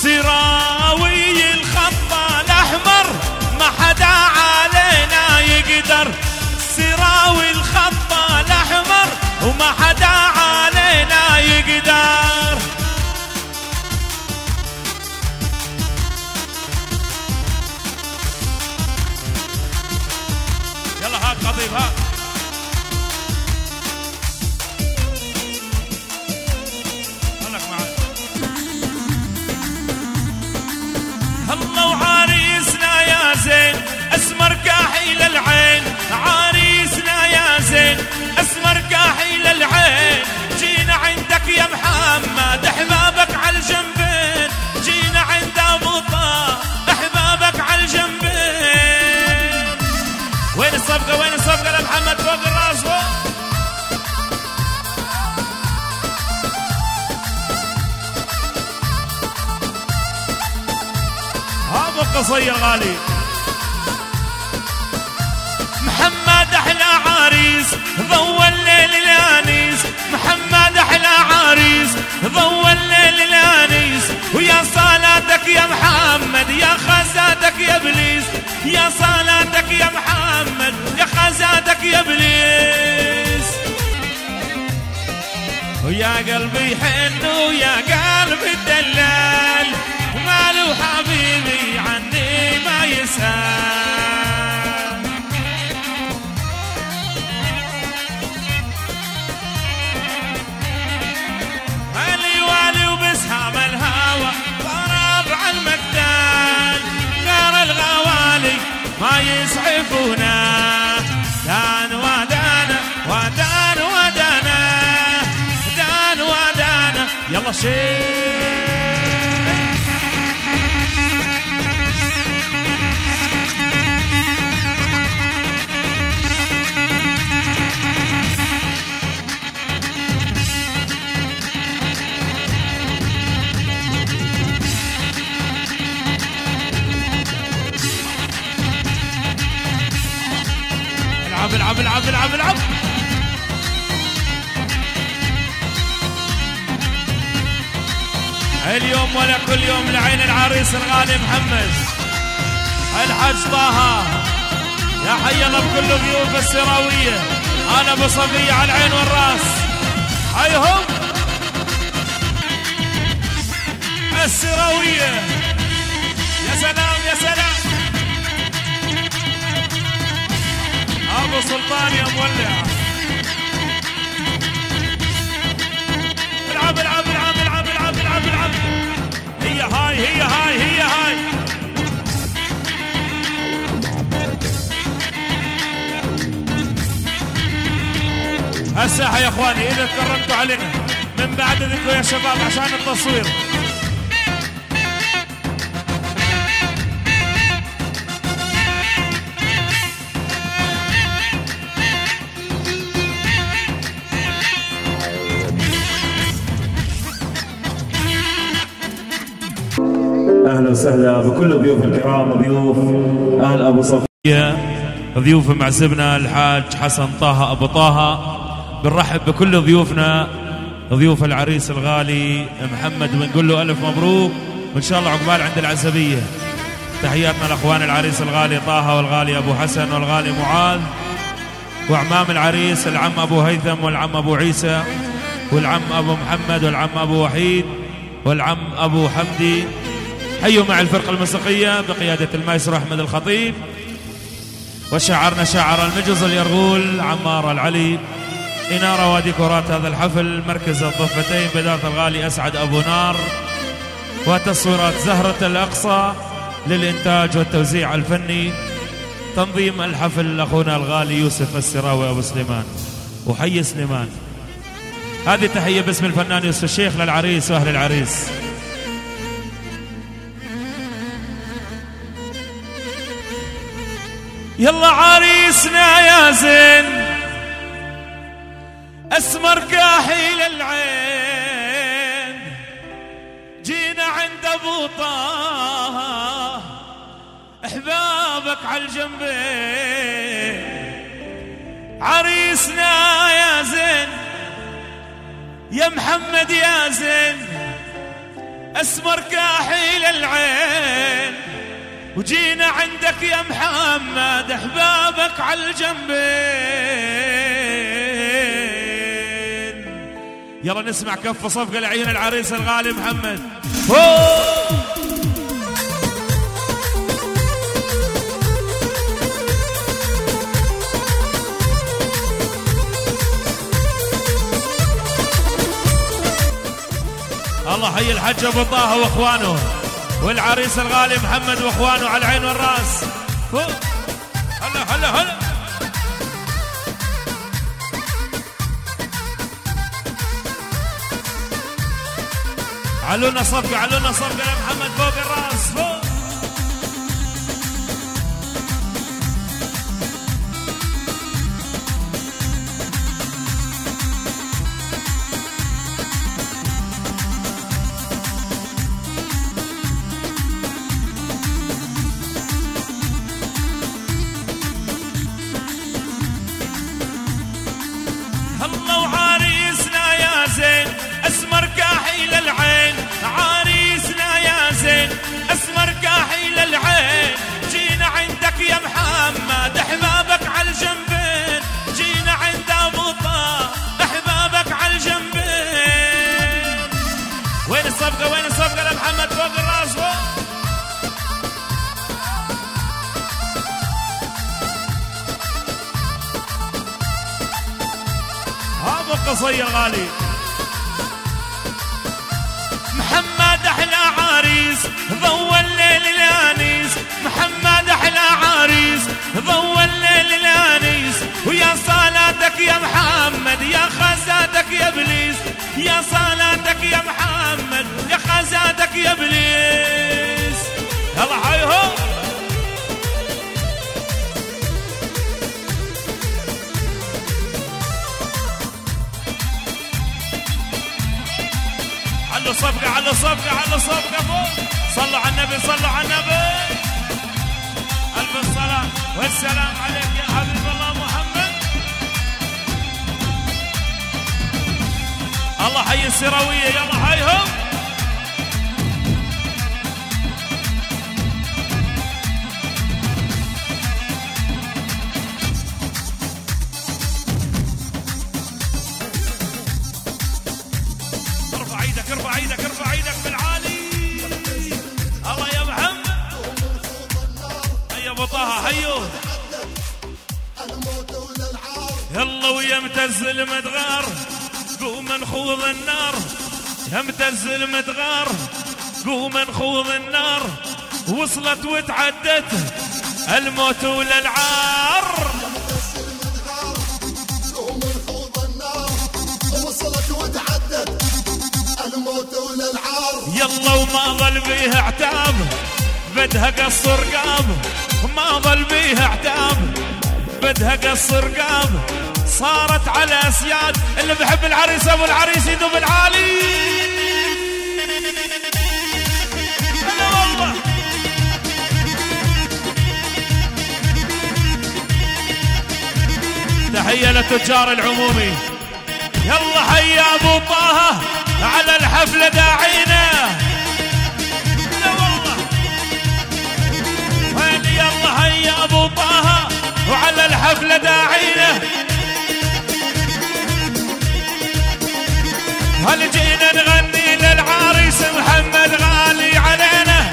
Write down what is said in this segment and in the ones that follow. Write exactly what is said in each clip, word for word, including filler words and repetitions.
سراوي الخط الأحمر ما حدا علينا يقدر، سراوي الخط الأحمر وما حدا علينا يقدر. يلا هات خطيب هات. الله وعريسنا يا زين اسمر كاحل العين، عريسنا يا زين اسمر كاحل العين، جينا عندك يا محمد احبابك على الجنبين، جينا عند ابو طه احبابك على الجنبين. وين الصفقه وين الصفقه لمحمد فوق الراس فوق. ابو قصي الغالي محمد احلى عريس ضوى الليل الانيس، محمد احلى عريس ضوى الليل الانيس، ويا صلاتك يا محمد يا خزاتك يا ابليس، يا صلاتك يا محمد يا خزاتك يا ابليس. ويا قلبي حن ويا قلبي الدلال، ماله حبيبي عني ما يسأل. علي والي وبسهام الهوى ضرب على المقدال، نار الغوالي ما يسعفونا، دان ودانا ودان ودانا دان ودانا. يلا شيء العب العب العب العب. اليوم ولا كل يوم لعين العريس الغالي محمد الحج طه، يا حي الله بكل ضيوف السراويه، انا ابو صفيه على العين والراس. حيهم السراويه. يا سلام يا سلام ابو سلطان يا مولع. العب العب العب العب العب العب العب. هي هاي هي هاي هي هاي. هالساحه يا اخواني اذا تكرمتوا علينا من بعد اذنكم يا شباب عشان التصوير. اهلا وسهلا بكل ضيوف الكرام، ضيوف اهل ابو صفيه، ضيوف معزبنا الحاج حسن طه ابو طه. بنرحب بكل ضيوفنا ضيوف العريس الغالي محمد، ونقول له الف مبروك وان شاء الله عقبال عند العزبيه. تحياتنا لاخوان العريس الغالي طه والغالي ابو حسن والغالي معاذ، واعمام العريس العم ابو هيثم والعم ابو عيسى والعم ابو محمد والعم ابو وحيد والعم ابو حمدي. حيوا مع الفرقة الموسيقية بقيادة المايسترو أحمد الخطيب، وشعرنا شعر المجز اليرغول عمار العلي. إنارة وديكورات هذا الحفل مركز الضفتين بدارة الغالي أسعد أبو نار، وتصويرات زهرة الأقصى للإنتاج والتوزيع الفني. تنظيم الحفل أخونا الغالي يوسف السراوي أبو سليمان وحي سليمان. هذه تحية باسم الفنان يوسف الشيخ للعريس وأهل العريس. يلا عريسنا يا زين اسمر كاحل العين، جينا عند ابو طه احبابك على الجنبين. عريسنا يا زين يا محمد يا زين اسمر كاحيل العين، وجينا عندك يا محمد احبابك على الجنبين. يلا نسمع كف صفقة لعين العريس الغالي محمد. أوه. الله حي الحج ابو طه واخوانه والعريس الغالي محمد واخوانه على العين والراس. هلا هلا هلا. علونا صفقة علونا صفقة لمحمد فوق الراس فوق. الله وعريسنا يا زين اسمر كاحيل العين، عريسنا يا زين اسمر كاحيل العين، جينا عندك يا محمد احبابك على الجنبين، جينا عند ابو طه احبابك على الجنبين. وين الصفقة وين الصفقة لمحمد فوق الراس فوق. ابو قصي الغالي محمد احلى عريس ضوى الليل الانيس، محمد احلى عريس ضوى الليل الانيس، ويا صلاتك يا محمد يا خزاتك يا ابليس، يا صلاتك يا محمد يا خزاتك يا ابليس. يلا حي هو. على صفقة على صفقة على صفقة فوق. صلوا على النبي صلوا على النبي. ألف الصلاة والسلام عليك يا حبيب الله محمد. الله حي السراوية يلا حيهم. ارفع ايدك ارفع ايدك ارفع ايدك بالعالي. الله يا محمد. هيا ابو طه هيو. يلا ويا امتز المدغار قوم نخوض النار، يا امتز المدغار قوم نخوض النار، وصلت وتعدت الموت وللعار. يلا وما ظل بيه عتاب بدها قص رقاب، ما ظل بيه عتاب بدها قص رقاب، صارت على اسياد. اللي بحب العريس ابو العريس يدوب العالي. هلا والله. تحية لتجار العمومي. يلا حيا ابو طه على الحفلة داعينا. لا والله. وين يلا هيا ابو طه وعلى الحفلة داعينا. هل جينا نغني للعريس محمد غالي علينا.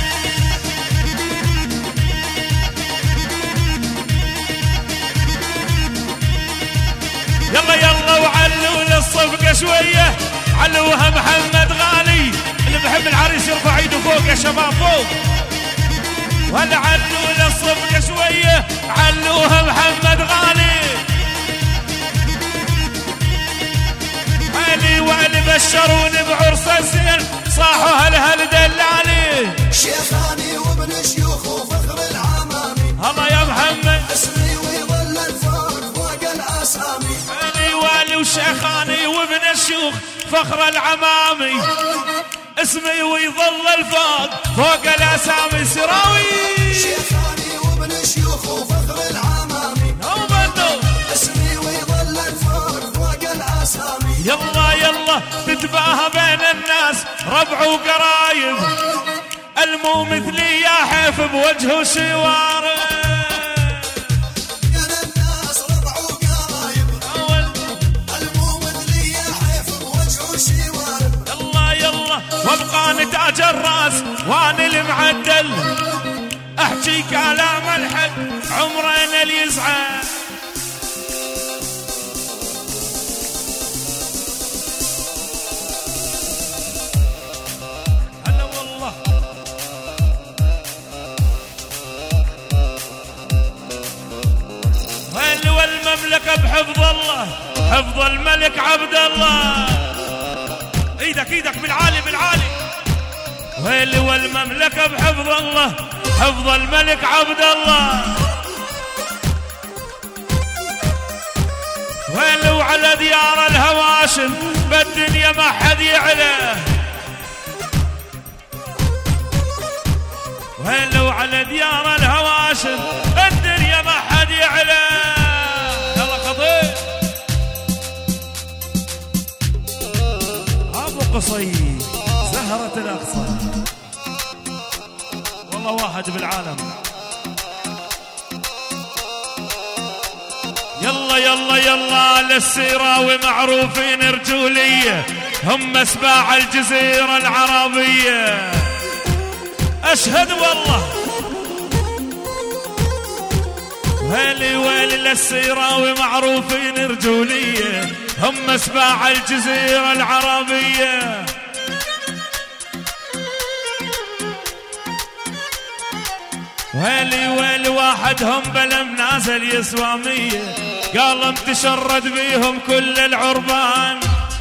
يلا يلا وعلوا للصفقة شوية، علوها محمد غالي. اللي بحب العريس يرفع ايده فوق يا شباب فوق. ولا علوا للصفقة شوية، علوها محمد غالي. علي وعلي بشروني بعرس الزين، صاحوا هلهل دلالي. شيخاني وابن شيوخ وفخر العمامي. الله يا محمد. اسمي ويظل الفوق فوق الاسامي. علي والي وشيخاني وابن الشيوخ فخر العمامي، اسمي ويظل الفوق فوق الاسامي. سراوي شيخاني وابن شيوخ وفخر العمامي. اسمي ويظل الفوق فوق الاسامي. يلا يلا تتباهى بين الناس ربع وقرايب المو مثلي يا حيف بوجهه شوارب يا للناس ربع وقرايب المو مثلي يا حيف بوجهه شوارب يلا يلا وابقى نتاج الراس وانا المعدل احكي كلام الحق عمرنا اللي يزعل هلا والله هل والمملكة بحفظ الله حفظ الملك عبد الله ايدك ايدك بالعالي بالعالي ويلي والمملكة بحفظ الله حفظ الملك عبد الله ويلي وعلى ديار الهواشم بالدنيا ما حد يعلى ويلي وعلى ديار الهواشم الدنيا ما حد يعلى يلا خطيب ابو قصي زهرة الاقصى والله واحد بالعالم يلا يلا يلا للسيراوي معروفين رجولية هم اسباع الجزيرة العربية اشهد والله ويلي ويلي للسيراوي معروفين رجولية هم اسباع الجزيرة العربية ويلي ويلي واحدهم بلم نازل يسوى مية قال تشرد بيهم كل العربان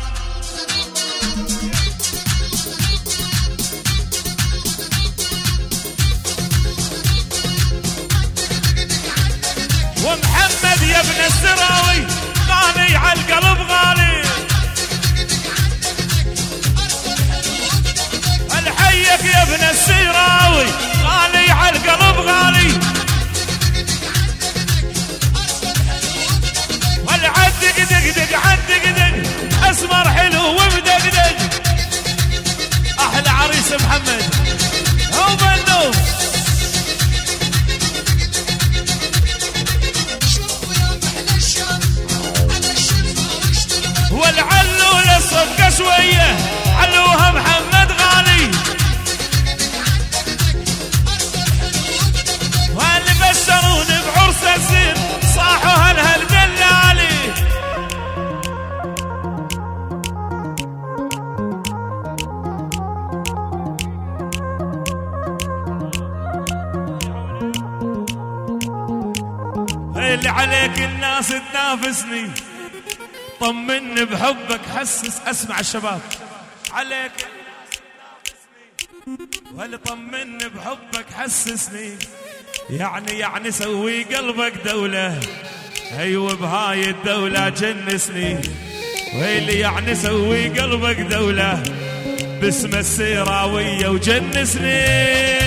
ومحمد يا ابن السراوي غالي على القلب غالي الحيك يا ابن السراوي غالي على القلب غالي والعدق دق دق عدق دق اسمر حلو وبدقدق احلى عريس محمد هو بنو والعلو للصفقة شوية علوها محمد غالي واللي بشروني بعرس الزين صاحوا هالهالدلالي اللي عليك الناس تنافسني طمني بحبك حسس اسمع الشباب عليك ولا طمني بحبك حسسني يعني يعني سوي قلبك دولة ايوه بهاي الدولة جنسني ويلي يعني سوي قلبك دولة باسم السيراوية وجنسني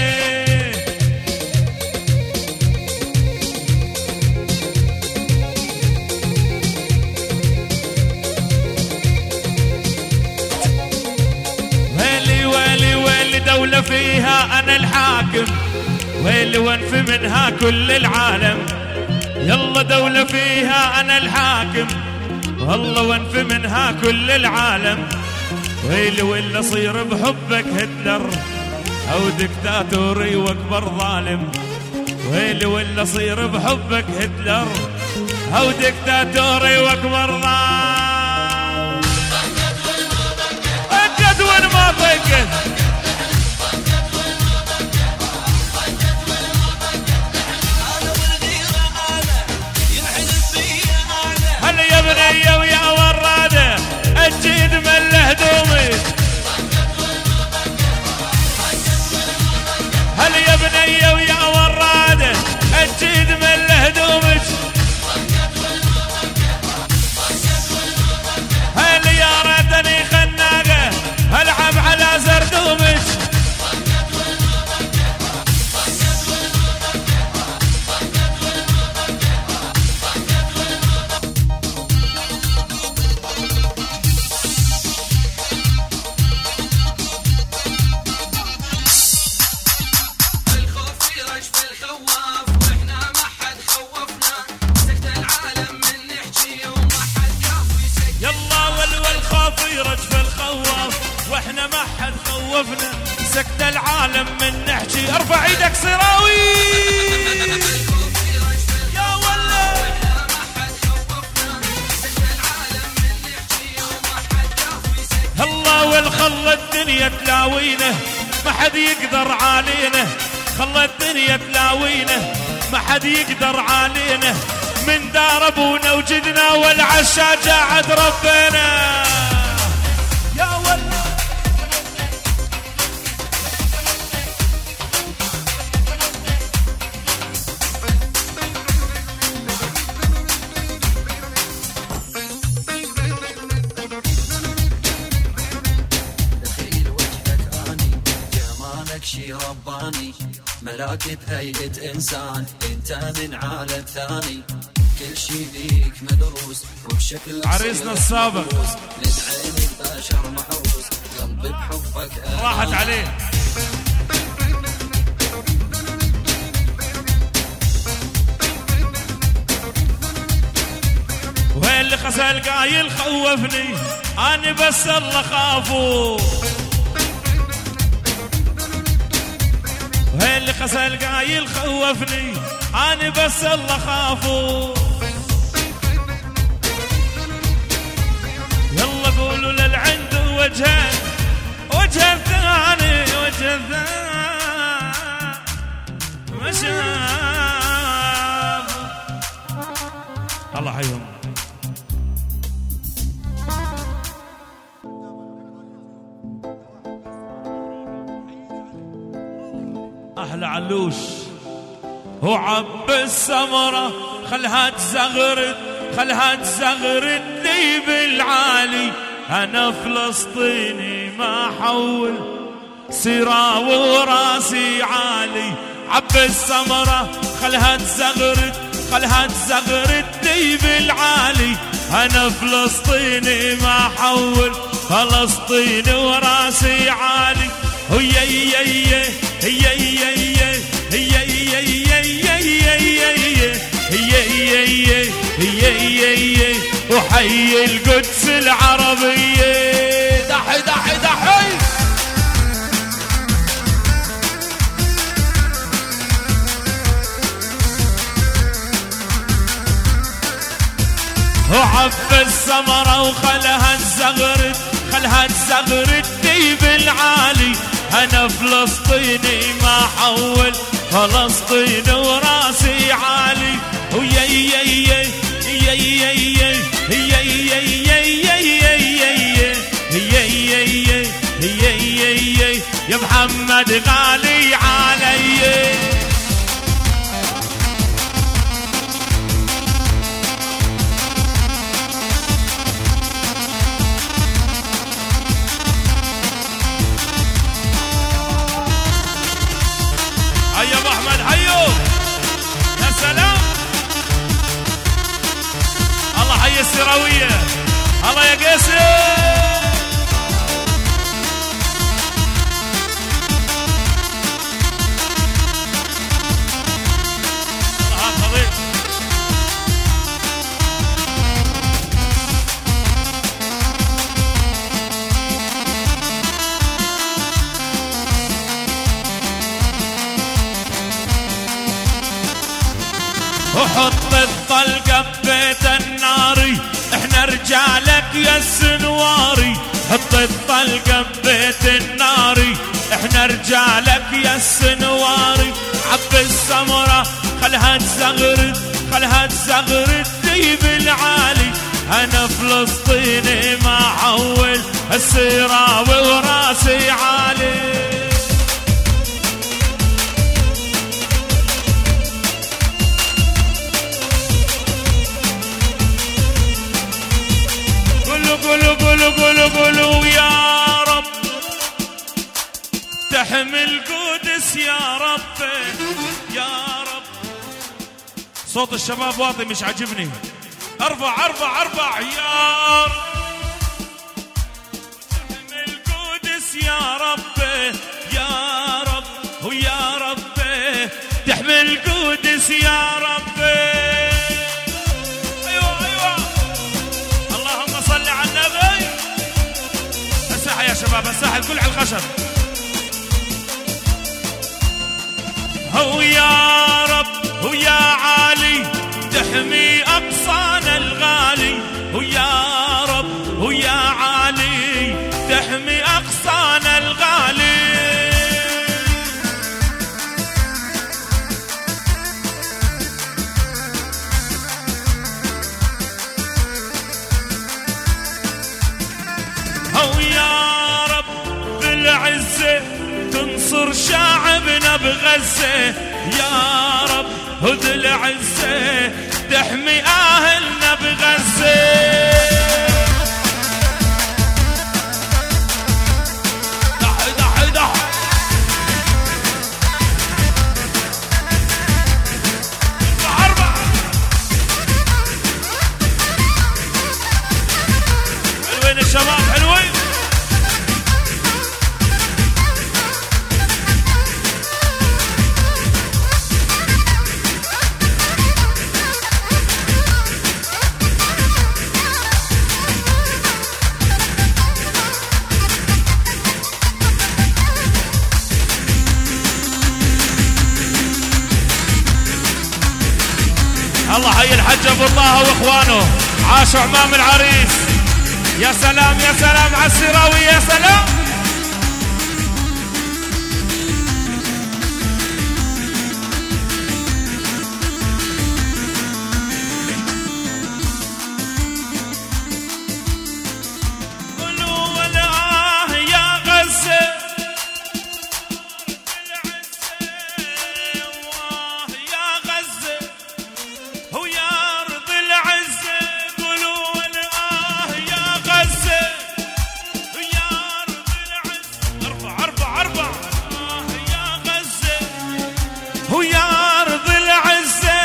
دولة فيها أنا الحاكم ويلي وانف منها كل العالم يلا دولة فيها أنا الحاكم والله وانف منها كل العالم ويلي ولا صير بحبك هتلر أو دكتاتوري وأكبر ظالم ويلي ولا صير بحبك هتلر أو دكتاتوري وأكبر ظالم أكد وين ما بقد بنية ويا ورادة الجيد من هدومي هل يا بنية ويا ورادة الجيد من هدومك هل يا ريتني خناقة العب على حد خوفنا سكت العالم من نحكي. ارفع ايدك سراوي يا ولد. الله والخلى الدنيا تلاوينا ما حد يقدر علينا. خلى الدنيا تلاوينا ما حد يقدر علينا. من دار ابونا وجدنا والعشا جاعد ربنا يا ولد. دخيل وجهك اني جمالك شي رباني. ملاك بهيئة انسان انت من عالم ثاني. كل شي بيك مدروس وبشكل عريسنا السابق للعين البشر محروس. قلبي بحبك راحت عليه. وين اللي خسل قايل خوفني انا بس الله خافو. وين اللي خسل قايل خوفني انا بس الله خافو. يلا قولوا للعند وجه وجه ثاني وجه ثاني ما شاف. الله حيهم. احلى علوش هو عب السمرة خلها تزغرد خلها تزغرد لي بالعالي. انا فلسطيني ما حول سراوي وراسي عالي. عب السمرة خلها تزغرد خلها تزغرد لي بالعالي. انا فلسطيني ما حول فلسطيني وراسي عالي. هي هي هي هي هي هي هي وحي القدس العربية. دحي دحي دحي وعب السمرة وخلها تزغرد خلها تزغرد دي بالعالي. انا فلسطيني ما حول فلسطين وراسي عالي. ويا يا يا يا يا يا يا يا يا يا يا محمد غالي علي. هيا ابو احمد حيو يا سلام. الله حي السراويه. الله يا قاسم. وحط الطلقة ببيت الناري احنا رجالك يا السنواري. حط الطلقة ببيت الناري احنا رجالك يا السنواري. عب السمرة خلها تزغرد خلها تزغرد دي بالعالي. انا فلسطيني ما حول السراوي وراسي عالي. قولوا قولوا قولوا قولوا يا رب تحمل قدس يا رب يا رب. صوت الشباب واطي مش عاجبني. ارفع ارفع ارفع يا رب. تحمل قدس يا رب يا رب ويا رب تحمل قدس يا رب. بابا ساحل كل على الخشب. هو يا رب هو يا عالي تحمي أقصانا الغالي، هو يا رب هو يا عالي تحمي أقصانا الغالي. هو يا رب بالعزة تنصر شعبنا بغزة، يا رب هد العزة تحمي أهلنا بغزة. دح دح دح أربعة حلوين الشباب حلوين. الله حي الحج ابو الله واخوانه، عاشوا عمام العريس. يا سلام يا سلام على السراوي يا سلام. قولوا والله يا غزة هو يا أرض العزة، قولوا والآه يا غزة هو يا أرض العزة. أربع أربع أربع آه يا غزة هو يا أرض العزة.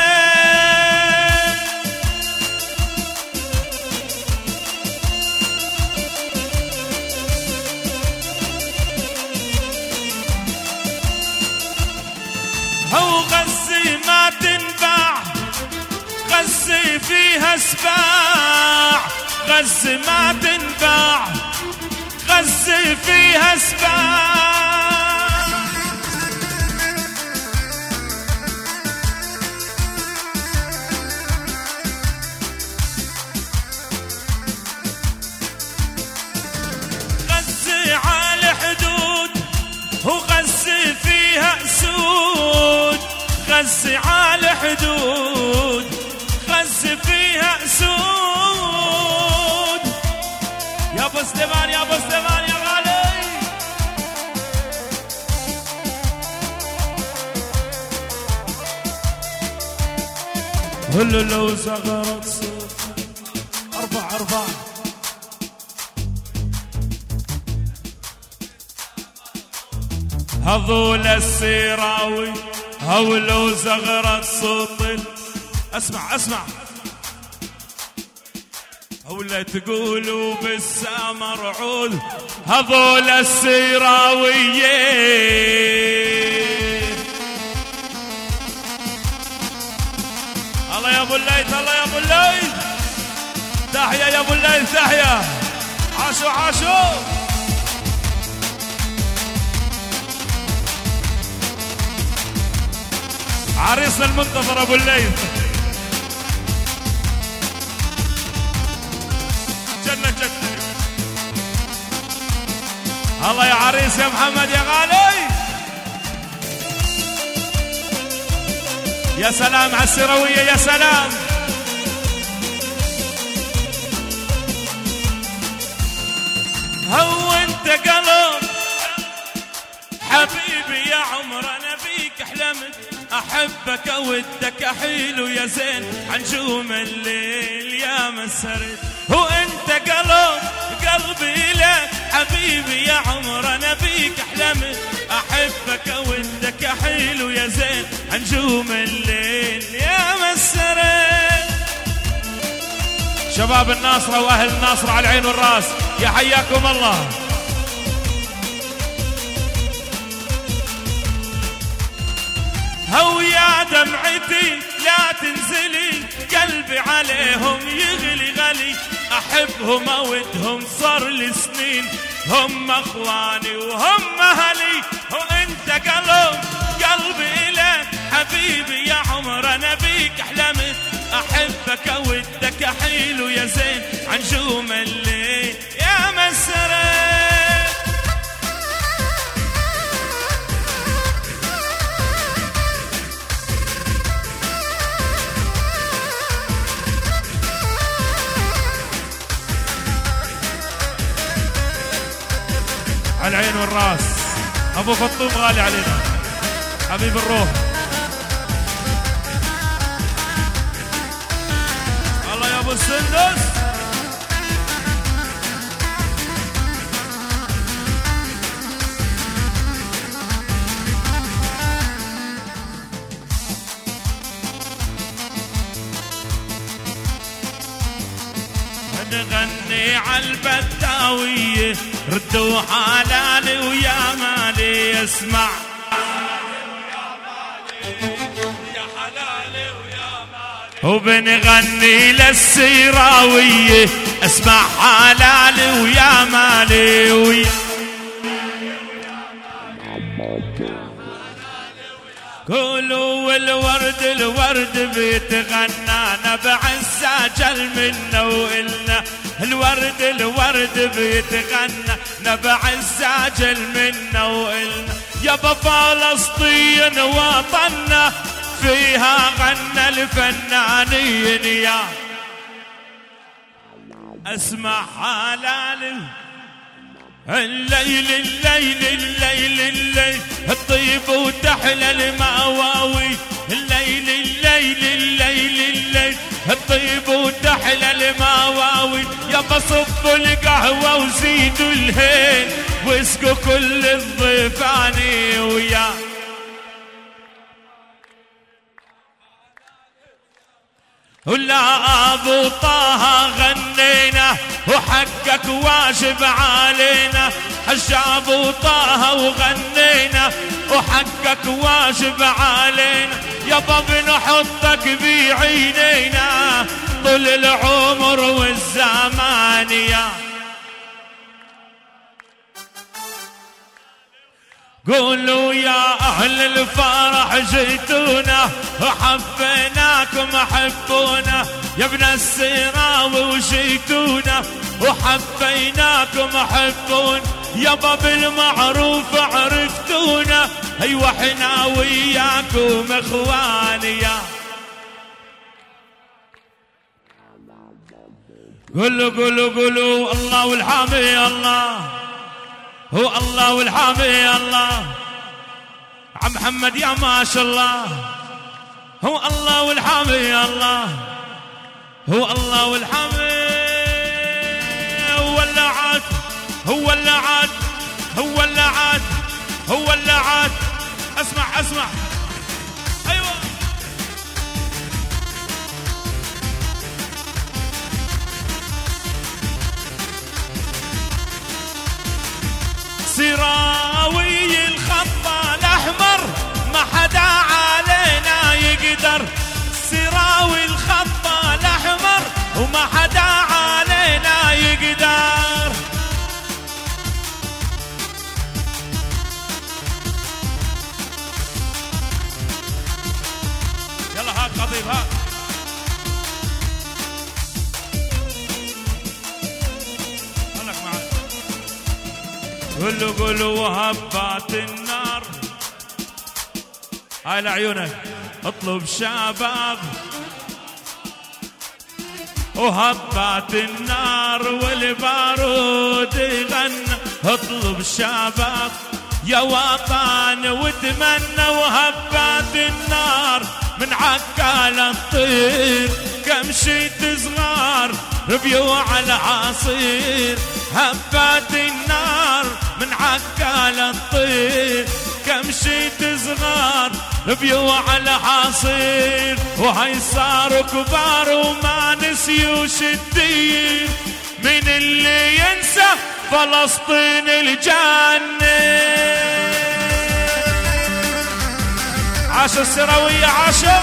هو غزة ما تنباع، غزة فيها سباع، غزة ما تنباع، غزة فيها سباع. غزة على حدود وغزة فيها أسود، غزة على حدود غزة فيها أسود. يا ابو سليمان يا ابو سليمان يا غالي. هلو لو زغرت صوت أربع أربع هذول السراوي، هو لو زغرت صوت. اسمع اسمع ولا تقولوا بالسامر عود، هذول السراويين. الله يا ابو الليث الله يا ابو الليث، تحيا يا ابو الليث تحيا. عاشوا عاشوا. عريسنا المنتظر ابو الليث، جنة جنة. الله يا عريس يا محمد يا غالي. يا سلام على السروية يا سلام. هو انت قلب حبيبي يا عمر انا بيك حلمت، احبك اودك احيل يا زين عنجوم الليل يا مسرت. هو انت قلب قلبي لك حبيبي يا عمر انا بيك حلمت، احبك اودك احيل يا زين عنجوم الليل يا مسرت. شباب الناصرة واهل الناصرة على العين والراس، يا حياكم الله. هو يا دمعتي لا تنزلي قلبي عليهم يغلي غلي، احبهم اودهم صار لي سنين هم اخواني وهم اهلي، وانت قلب قلبي لك حبيبي يا عمر انا بيك احلمت، احبك اودك احيل ويا زين عن نجوم الليل يا مسرة. على العين والراس ابو فطوم غالي علينا حبيب الروح. الله يا ابو السندس. نغني عالبداوية ردوا حلالي ويا مالي اسمع يا حلالي ويا مالي، وبنغني للسيراوية اسمع حلالي ويا مالي ويا قولوا والورد الورد بيتغنى نبع الساجل منا وإلنا، الورد الورد بيتغنى نبع الساجل منا وإلنا، يابا فلسطين وطننا فيها غنى الفنانين يا اسمع حلالي الليل الليل الليل الليل الطيب وتحلى المواوي، الليل الليل الليل الليل الطيب وتحلى المواوي، يابا صفوا القهوة وزيدوا الهيل واسقوا كل الضيفاني ويا ولا ابو طه غنينا وحقك واجب علينا، حج ابو طه وغنينا وحقك واجب علينا، يابا بنحطك بعينينا طول العمر والزمان يا قولوا يا أهل الفرح جيتونا وحبيناكم حبونا يا ابن السراوي وجيتونا وحبيناكم حبونا، يابا بالمعروف عرفتونا أيوة احنا وياكم اخواني يا قولوا قولوا قولوا الله والحامي الله هو الله والحامي الله عم محمد يا ما شاء الله هو الله والحامي الله هو الله والحامي هو اللي عاد هو اللي عاد هو اللي عاد هو اللي عاد اسمع اسمع ايوه سراوي الخط الأحمر ما حدا علينا يقدر، سراوي الخط الأحمر وما حدا علينا يقدر، يلا هات خطيب هات قولوا قولوا هبات النار هاي لعيونك اطلب شباب وهبات النار والبارود يغنى اطلب شباب يا وطن واتمنى وهبات النار من عكال الطير كمشيت صغار ربيو على عصير هبات النار من عكال الطير كمشيت صغار ربيو على عصير وهي صاروا كبار وما نسيوش الدين من اللي ينسى فلسطين الجنة عاش السراوية عاشوا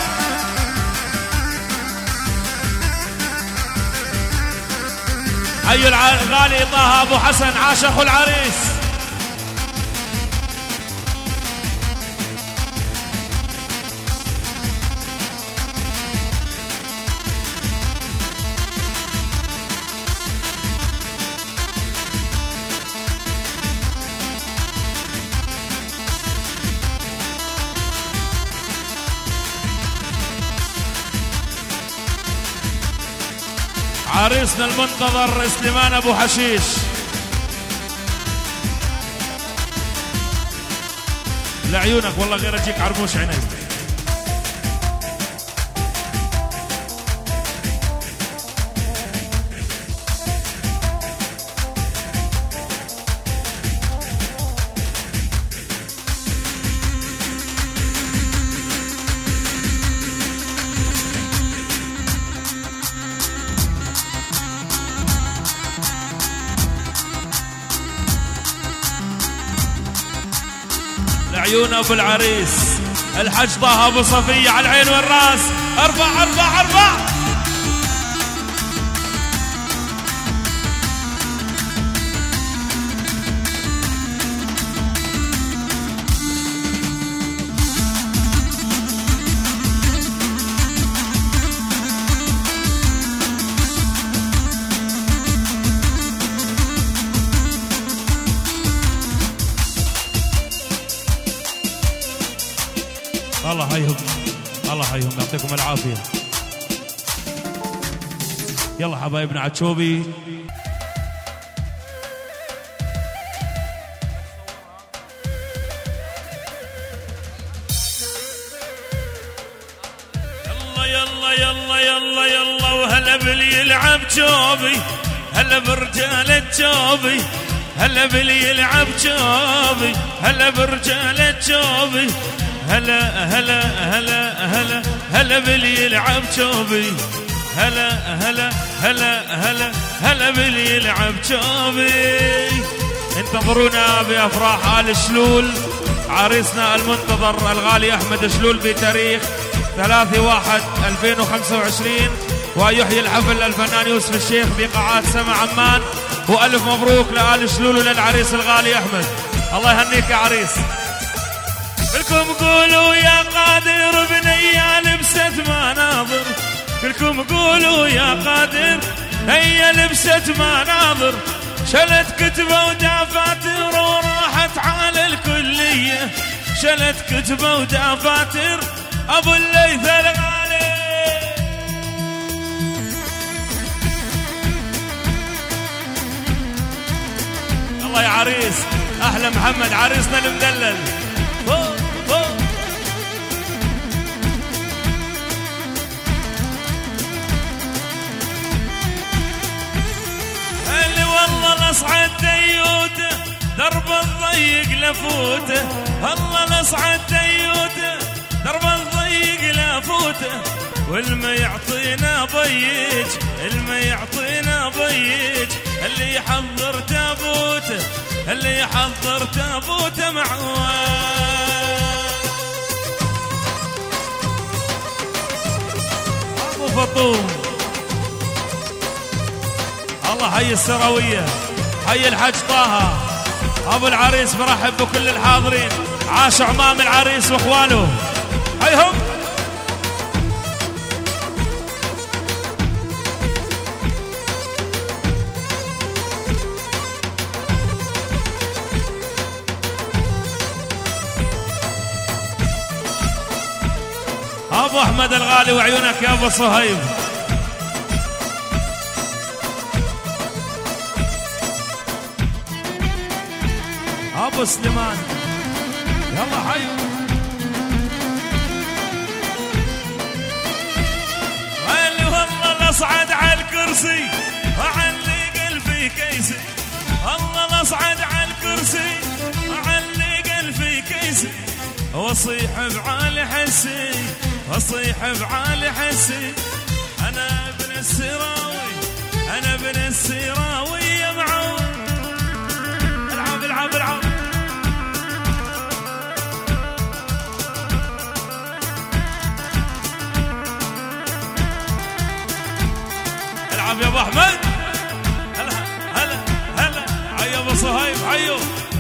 حي الغالي طه ابو حسن، عاش اخو العريس. عريسنا المنتظر سليمان ابو حشيش. لعيونك والله غير اجيك عرموش عينيك. عيون ابو العريس الحج طه ابو صفيه على العين والراس. ارفع ارفع ارفع. الله حيهم الله حيهم يعطيكم العافيه. يلا حبايبنا عتشوبي. يلا يلا يلا يلا يلا وهلا باللي يلعب جوبي، هلا برجال جوبي، هلا باللي يلعب جوبي، هلا برجال جوبي، هلا هلا هلا هلا هلا باللي يلعب جوبي، هلا هلا هلا هلا هلا باللي يلعب جوبي. انتظرونا بافراح آل شلول، عريسنا المنتظر الغالي احمد شلول بتاريخ ثلاثة واحد ألفين وخمسة وعشرين، ويحيي الحفل الفنان يوسف الشيخ بقاعات سما عمان. والف مبروك لآل شلول وللعريس الغالي احمد. الله يهنيك يا عريس. كلكم قولوا يا قادر بنية لبست مناظر، كلكم قولوا يا قادر هي لبست مناظر، شلت كتبة ودفاتر وراحت على الكلية، شلت كتبة ودفاتر ابو الليث الغالي. الله يا عريس، احلى محمد عريسنا المدلل. اللي والله لصعد ديوته درب الضيق لفوته، الله لصعد ديوته درب الضيق لفوته، والما يعطينا ضيج الما يعطينا ضيج، اللي يحضر تابوته اللي يحضر تابوته معواه. ابو فطوم الله حي السراويه، حي الحج طه ابو العريس، برحب بكل الحاضرين. عاش عمام العريس واخوانه، حيهم. ابو احمد الغالي وعيونك يا ابو صهيب. ابو سليمان يلا حي. اللي والله لصعد على الكرسي وعلي قلبي كيسي، الله لصعد على الكرسي وعلي قلبي كيسي، واصيح بعالي حسي واصيح بعالي حسي، انا ابن السراوي انا ابن السراوي يا معون. العب العب العب. العب يا ابو احمد. هلا حيو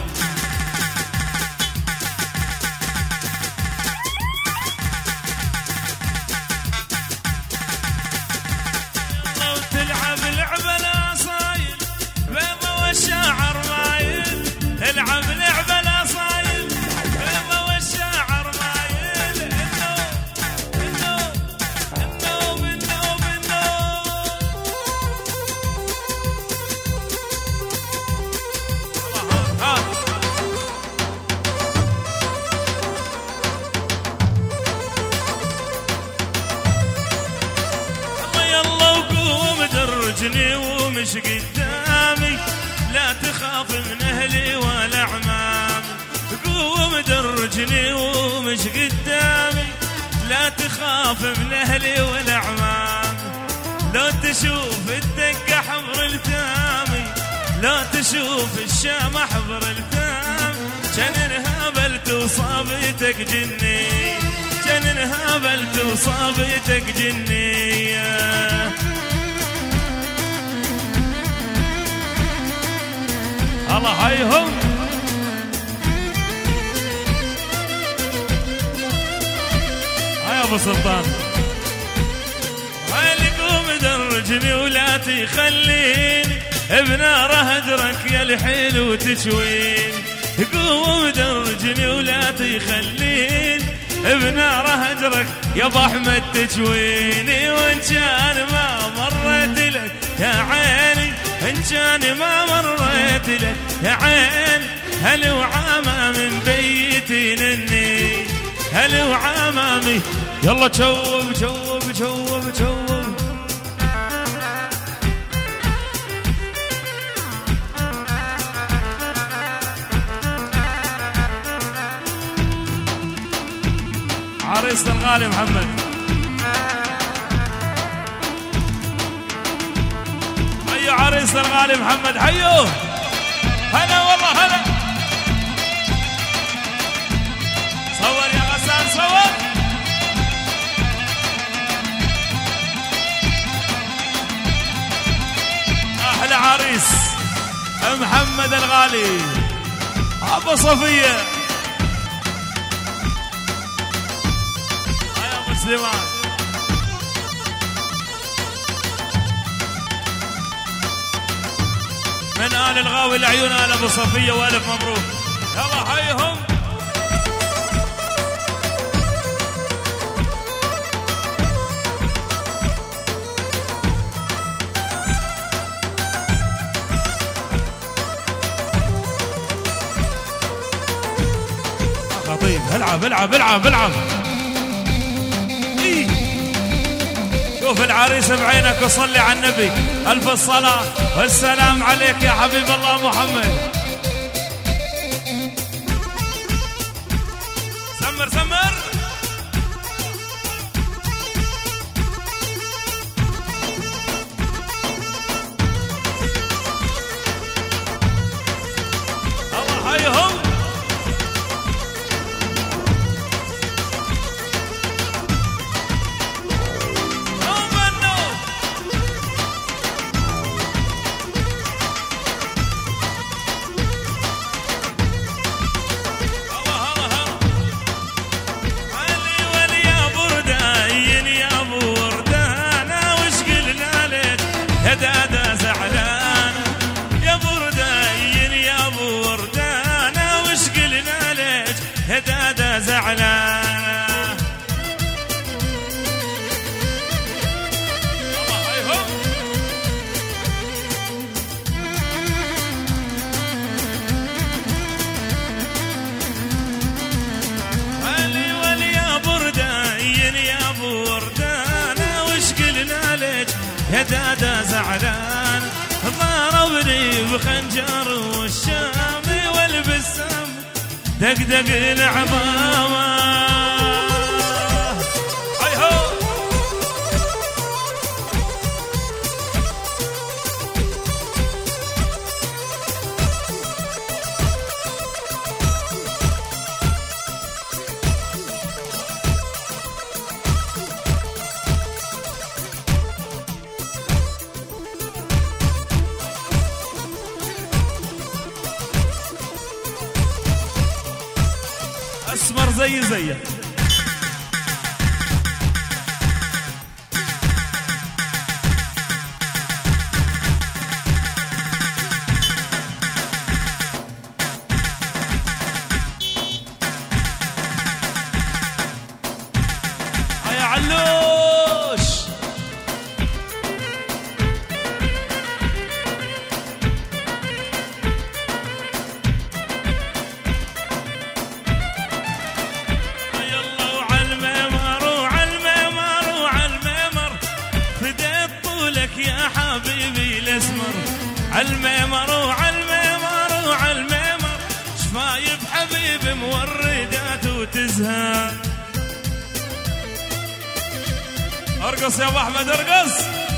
تلعب لعبة لا صايل بيضة والشاعر مايل العب لعبة لا صايل بيضة والشاعر مايل النوب النوب النوب النوب النوب ها يلا وقوم درجني ومش قدامي لا تخاف من اهلي ولا عمامي قوم درجني ومش قدامي لا تخاف من اهلي ولا عمامي لو تشوف الدقة حبر التامي لو تشوف الشام حبر التامي كان انهبلت وصابتك جني كان انهبلت وصابتك جنية الله هايهم هاي ابو سلطان هاي اللي قوم درجني ولا تخليني بنار هدرك يا الحلو تشويني قوم درجني ولا تخليني بنار هجرك يا ابو احمد تجويني وان كان ما مريت لك يا عيني ان كان ما مريت لك يا عيني هل وعمامي بيتي نني هل وعمامي يلا تشوب تشوب تشوب تشوب عريس الغالي محمد حيو عريس الغالي محمد حيو هلا والله هلا صور يا غسان صور احلى عريس محمد الغالي ابو صفيه سليمان من آل الغاوي لعيون آل أبو صفية وألف مبروك يلا حيهم خطيب العب العب العب العب شوف العريس بعينك وصلي على النبي ألف الصلاة والسلام عليك يا حبيب الله محمد سمر سمر الله حيهم دادا زعلان يا بردين يا ابو وردانه وش قلنا لك يا دادا زعلان ولي ولي يا بردين يا ابو وردانه وش قلنا لك يا دادا زعلان ضربني بخنجر والشام والبسام دقدق العظامه هيهو اسمر زي زيه. يا علوش يا حبيبي الاسمر عالميمر وعالميمر وعالميمر شفايف حبيبي موردات وتزهر. ارقص يا ابو احمد ارقص.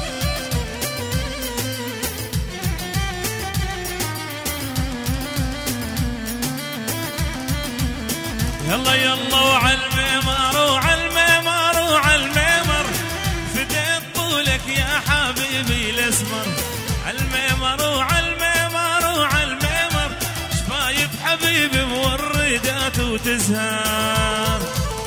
يلا يلا وعالميمر وعالميمر وعالميمر فديت طولك يا حبيبي الاسمر عالميمر وعالميمر وعالميمر شفايف حبيبي موردات وتزهر.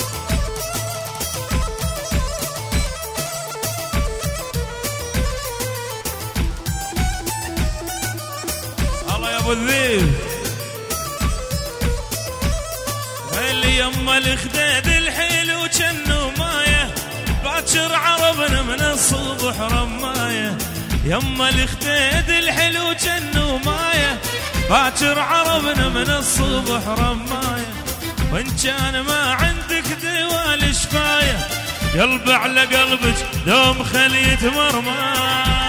الله يا ابو الذيب اللي يما الخديد الحلو جنو مايه باكر عربنا من الصبح رمايه. يما الخديد الحلو جنو مايه باكر عربنا من الصبح رمايه. وان كان ما عندك دوال شفايه قلبي على قلبك دوم خليت مرماه.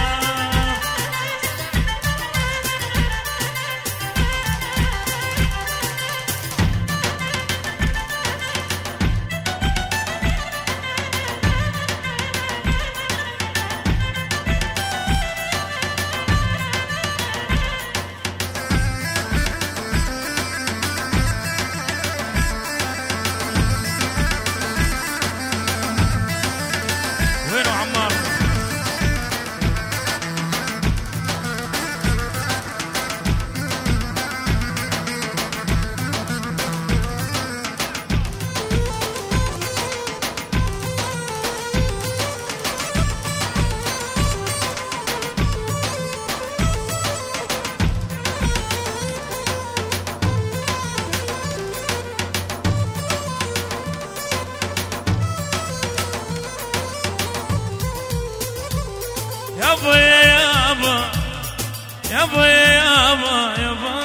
يابا يابا يابا يابا يابا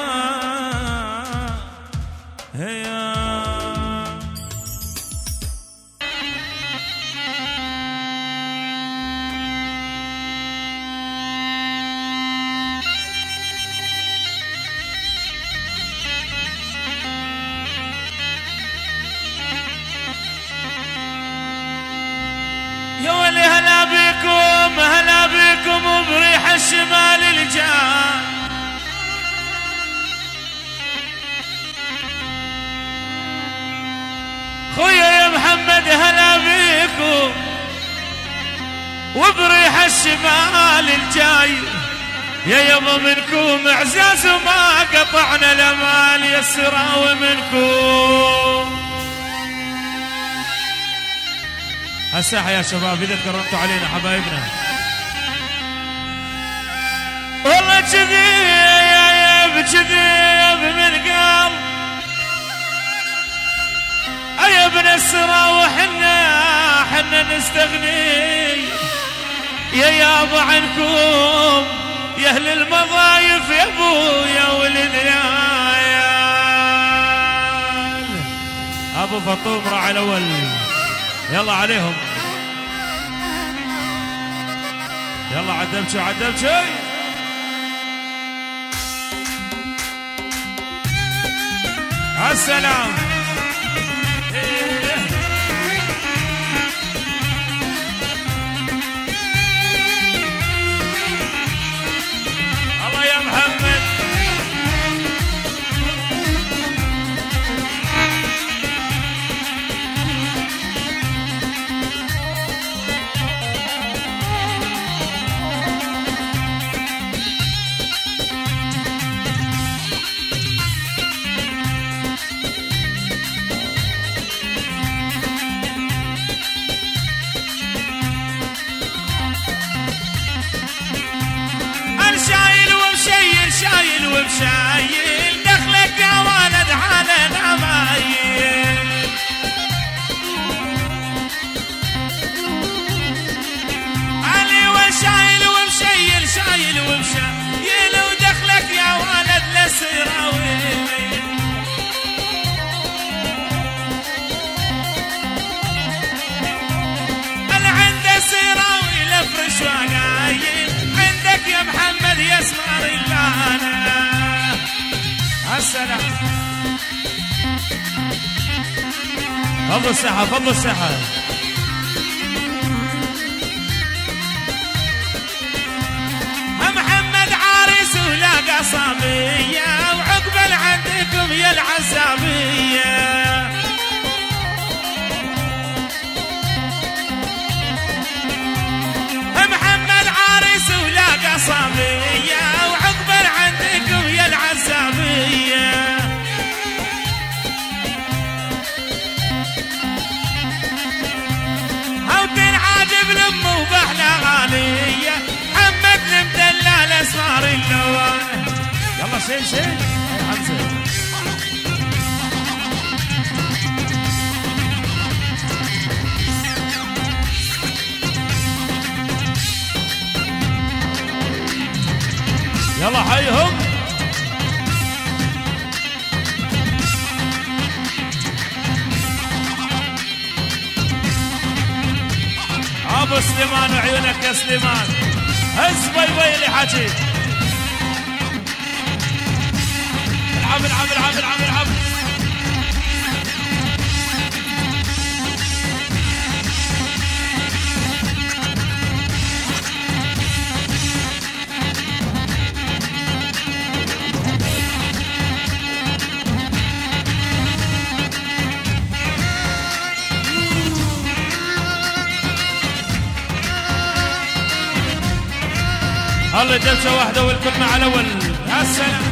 هيا يا ولي هلا بكم هلا بكم بريح الشمال الجان. خويا يا محمد هلا بكم وبريح الشمال الجاي. يا يابا منكم اعزاز وما قطعنا الامال يا السراوي منكم. هالساحة يا شباب إذا تكرمتوا علينا حبايبنا والله كذيب كذيب من قلب أيا ابن السرا وحنا حنا نستغني يا يابا عنكم يا أهل المضايف يا أبويا ولد يا أبو فطوم راعي الأول يلا عليهم يلا عدمتوا عدمتوا السلام. الله يا محمد وشايل دخلك يا ولد على العمايل. علي وشايل ومشيل شايل ومشايل ودخلك يا ولد للسراويل. انا عند السراويل افرش وقايل عندك يا محمد يا اسمر اللانا. السلام. فضل الساحة فضل الساحة. محمد عريس ولاقى صبية وعقبال عندكم يا العزابية. محمد عريس ولاقى صبية وعقبال عندكم يا العزابية. او تنعجب لامه وبحلى غالية محمد المدلل اسمار اللوان. يلا شيل شيل يا حمزة. يلا حيهم. ابو سليمان وعيونك يا سليمان. هز بي بي اللي حكي. العب العب العب العب العب. الله جلسة واحدة والكل مع الأول. يا سلام.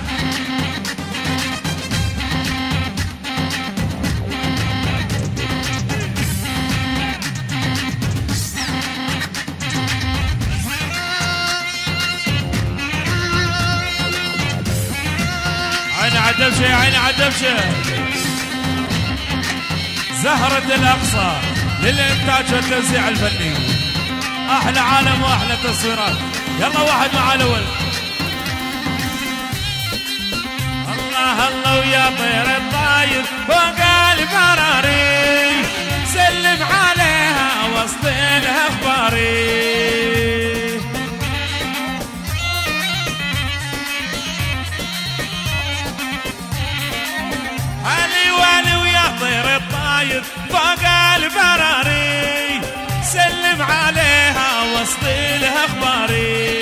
عيني عدبشة يا عيني عدبشة. زهرة الأقصى للإنتاج والتوزيع الفني. أحلى عالم وأحلى تصويرات. يلا واحد مع الأول. الله الله ويا طير الطاير فوق البراري سلم عليها وسط الأخباري. علي والي ويا طير الطاير فوق البراري سلم عليها وسط الأخباري.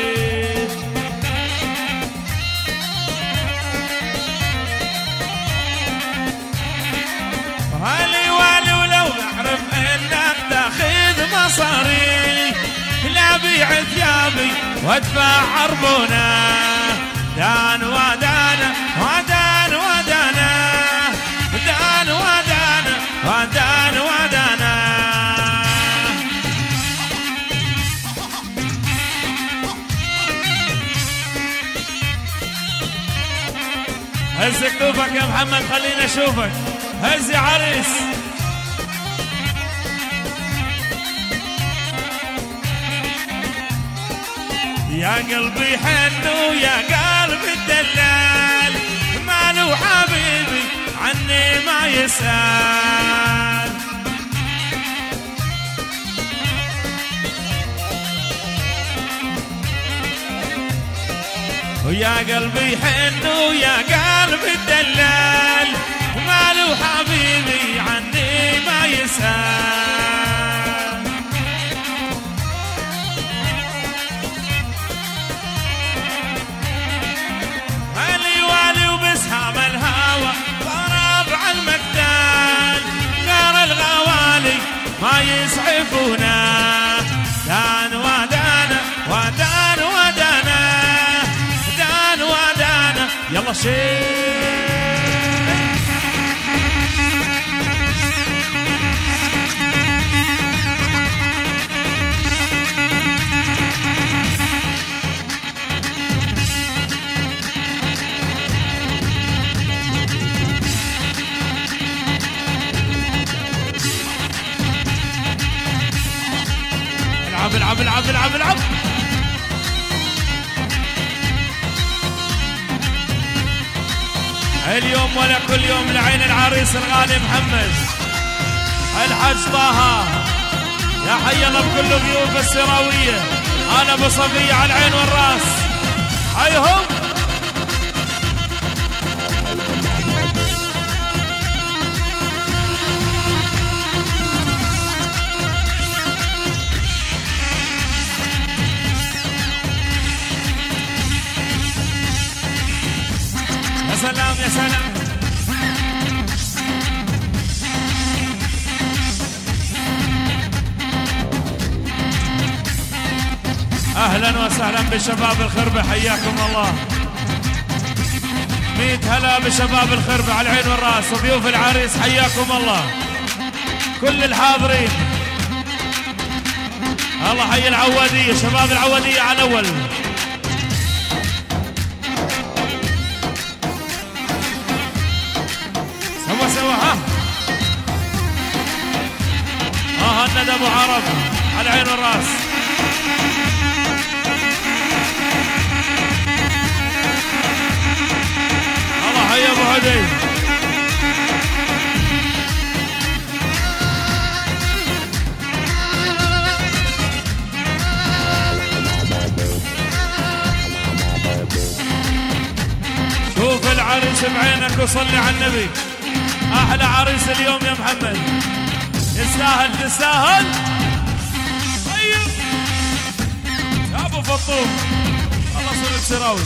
هالي والي ولو بعرف انك تاخذ مصاري لا بيع ثيابي وادفع عربونه. دان ودانا ودان ودانا دان ودانا ودان ودانا. هز كتوفك يا محمد خلينا اشوفك. هز يا عريس. يا قلبي حنو يا قلب الدلال ماله حبيبي عني ما يسأل. ويا قلبي حنو يا قلب الدلال ماله حبيبي عني ما يسأل. علي والي وبسهام الهوى ضرب على المقدال غير الغوالي ما يسعفونا. دان ودانا ودان ودانا دان ودانا. يلا شيل. العب العب العب. اليوم ولا كل يوم لعين العريس الغالي محمد الحج طه. يا حي الله بكل ضيوف السراويه. انا ابو صفيه على العين والراس. حيهم. يا سلام يا سلام. اهلا وسهلا بشباب الخربة حياكم الله. ميت هلا بشباب الخربة على العين والراس وضيوف العريس حياكم الله كل الحاضرين. الله حي العوادية شباب العوادية على الاول. سوا سوا ها ها الندى ابو عرب على العين والراس. الله حي ابو هدي. شوف العريس بعينك وصلي على النبي. احلى عريس اليوم يا محمد. تستاهل تستاهل. طيب يا ابو فطوم الله صرت سراوي.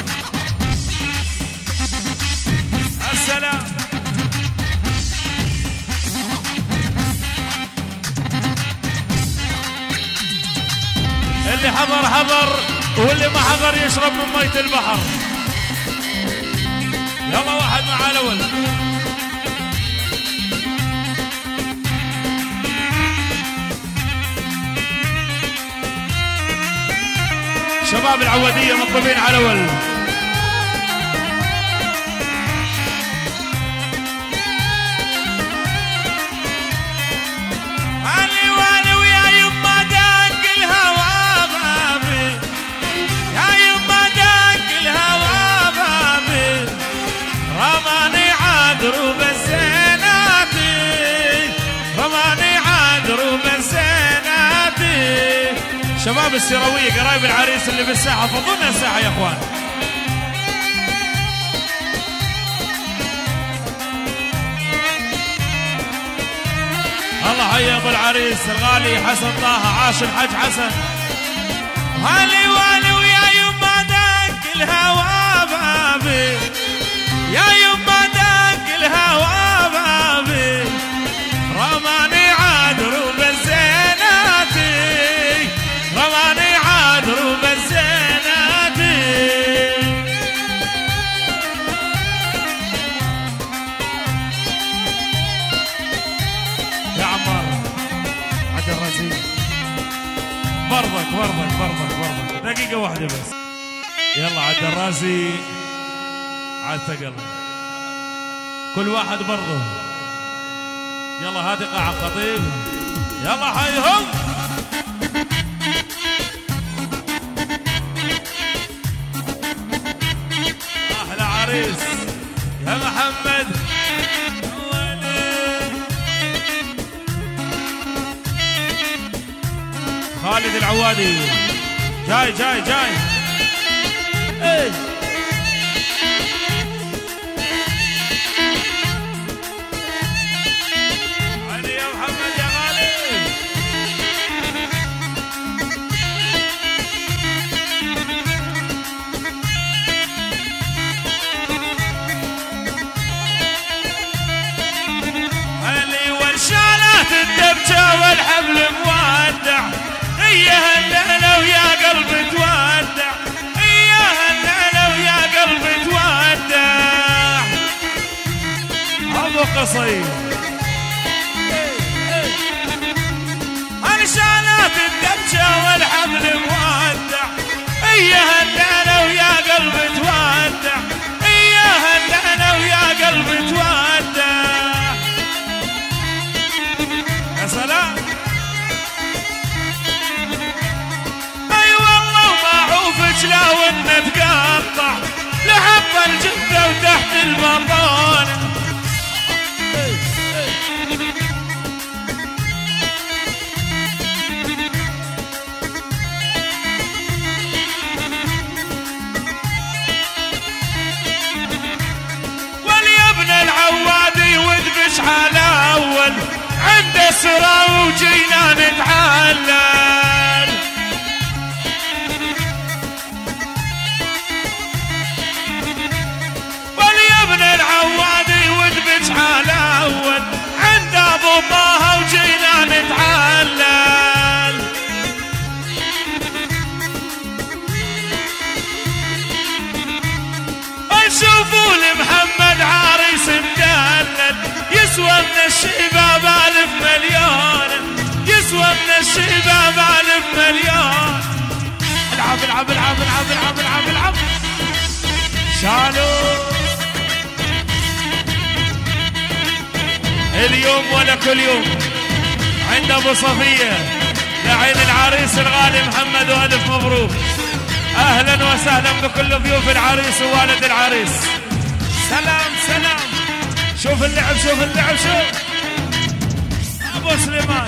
السلام. اللي حضر حضر واللي ما حضر يشرب من مية البحر. يلا واحد مع الاول. شباب العوادية مطلوبين على الاول. علي والي ويا يما دق الهوى بابي. يا يما دق الهوى بابي. رماني عذرو بالزيناتي. رماني عذرو بالزيناتي. شباب السراوية قرايب العريس اللي بالساحة فضلنا الساحة يا اخوان. الله حي ابو العريس الغالي حسن طه عاش الحج حسن. هالي والي ويا يما دق الهوى بابي. يا يما دق الهوى بابي. رماني عذرو بالزيناتي. رماني عذرو بالزيناتي. يا عمار عبد الرزيق برضك برضك برضك برضك دقيقة واحدة بس. يلا عبد الرازي على الثقل كل واحد برضه. يلا هاتي قاع خطيب. يلا حيهم. احلى عريس يا محمد. خالد العوادي جاي جاي جاي. ايه علي يا محمد يا غالي. علي والشالات الدبجة والحبل مودع. اياها الليلة ويا قلبي تودع. اياها الليلة ويا قلبي تودع. ابو قصير الشالات الدبجة والحبل مودع. اياها الليلة ويا قلبي تودع. اياها الليلة ويا قلبي تودع. يا سلام. يسوى من الشباب ألف مليون، يسوى من الشباب ألف مليون. العب العب العب العب العب العب العب شالوا اليوم ولا كل يوم عند ابو صفيه لعين العريس الغالي محمد والف مبروك. اهلا وسهلا بكل ضيوف العريس ووالد العريس. سلام سلام. شوف اللعب شوف اللعب شوف ابو سليمان.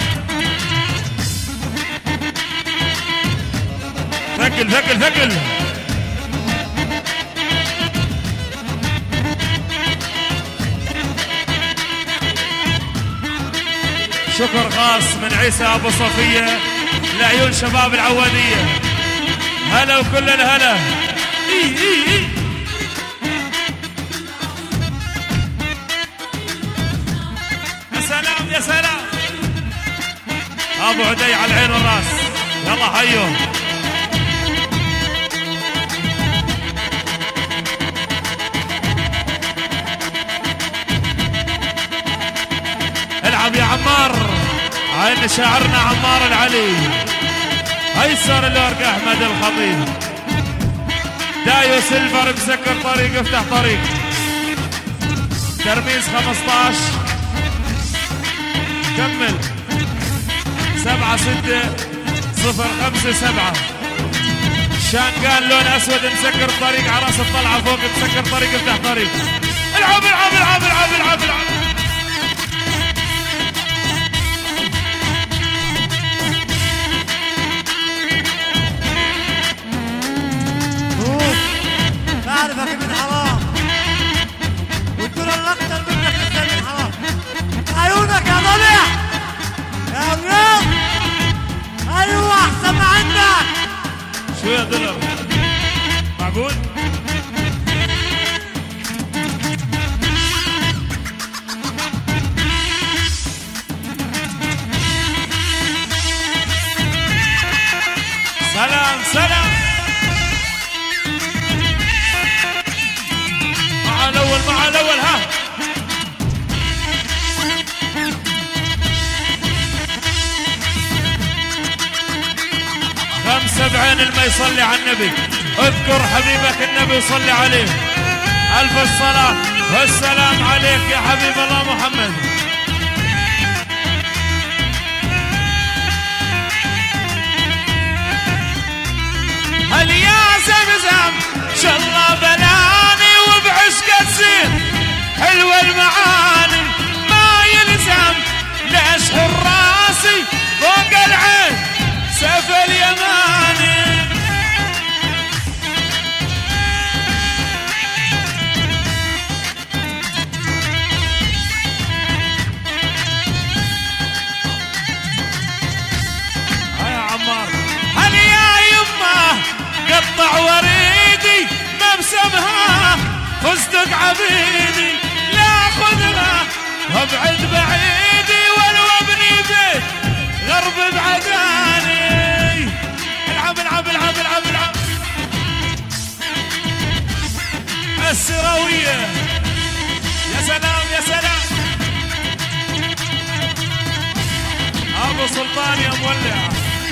ثقل ثقل ثقل. شكر خاص من عيسى ابو صفيه لعيون شباب العواديه. هلا وكل الهلا. إيه إيه إيه. يا سلام يا سلام. ابو عدي على العين والراس. يلا هيو. العب يا عمار. عين شاعرنا عمار العلي. ايسر الورق احمد الخطيب. دايو سيلفر مسكر طريق افتح طريق. ترميز خمسطعش. كمل. سبعة ستة صفر خمسة سبعة. شانقان لون اسود مسكر طريق على راس الطلعة فوق مسكر طريق افتح طريق. العب العب العب العب العب العب. بعرفك من حرام وتقول انا اكتر منك انت من حرام. عيونك يا ضلع يا ولاد. ايوه احسن ما عندك. شو يا دولار معقول؟ سلام سلام. مع الاول مع الاول ها. خمسة بعين الما يصلي على النبي. اذكر حبيبك النبي وصلي عليه. الف الصلاة والسلام عليك يا حبيب الله محمد. هل يا زمزم شالله بلاني وبعشق الزين حلو المعاني ما يلزم لاشهر راسي فوق العين سيف اليماني. يا عمار. هل يا يمه قطع وريدي مبسمها فستق عبيدي لا خذها وابعد بعيدي ولو ابني بيت غرب بعداني. العب العب العب العب العب. السراوية يا سلام يا سلام. ابو سلطان يا مولع.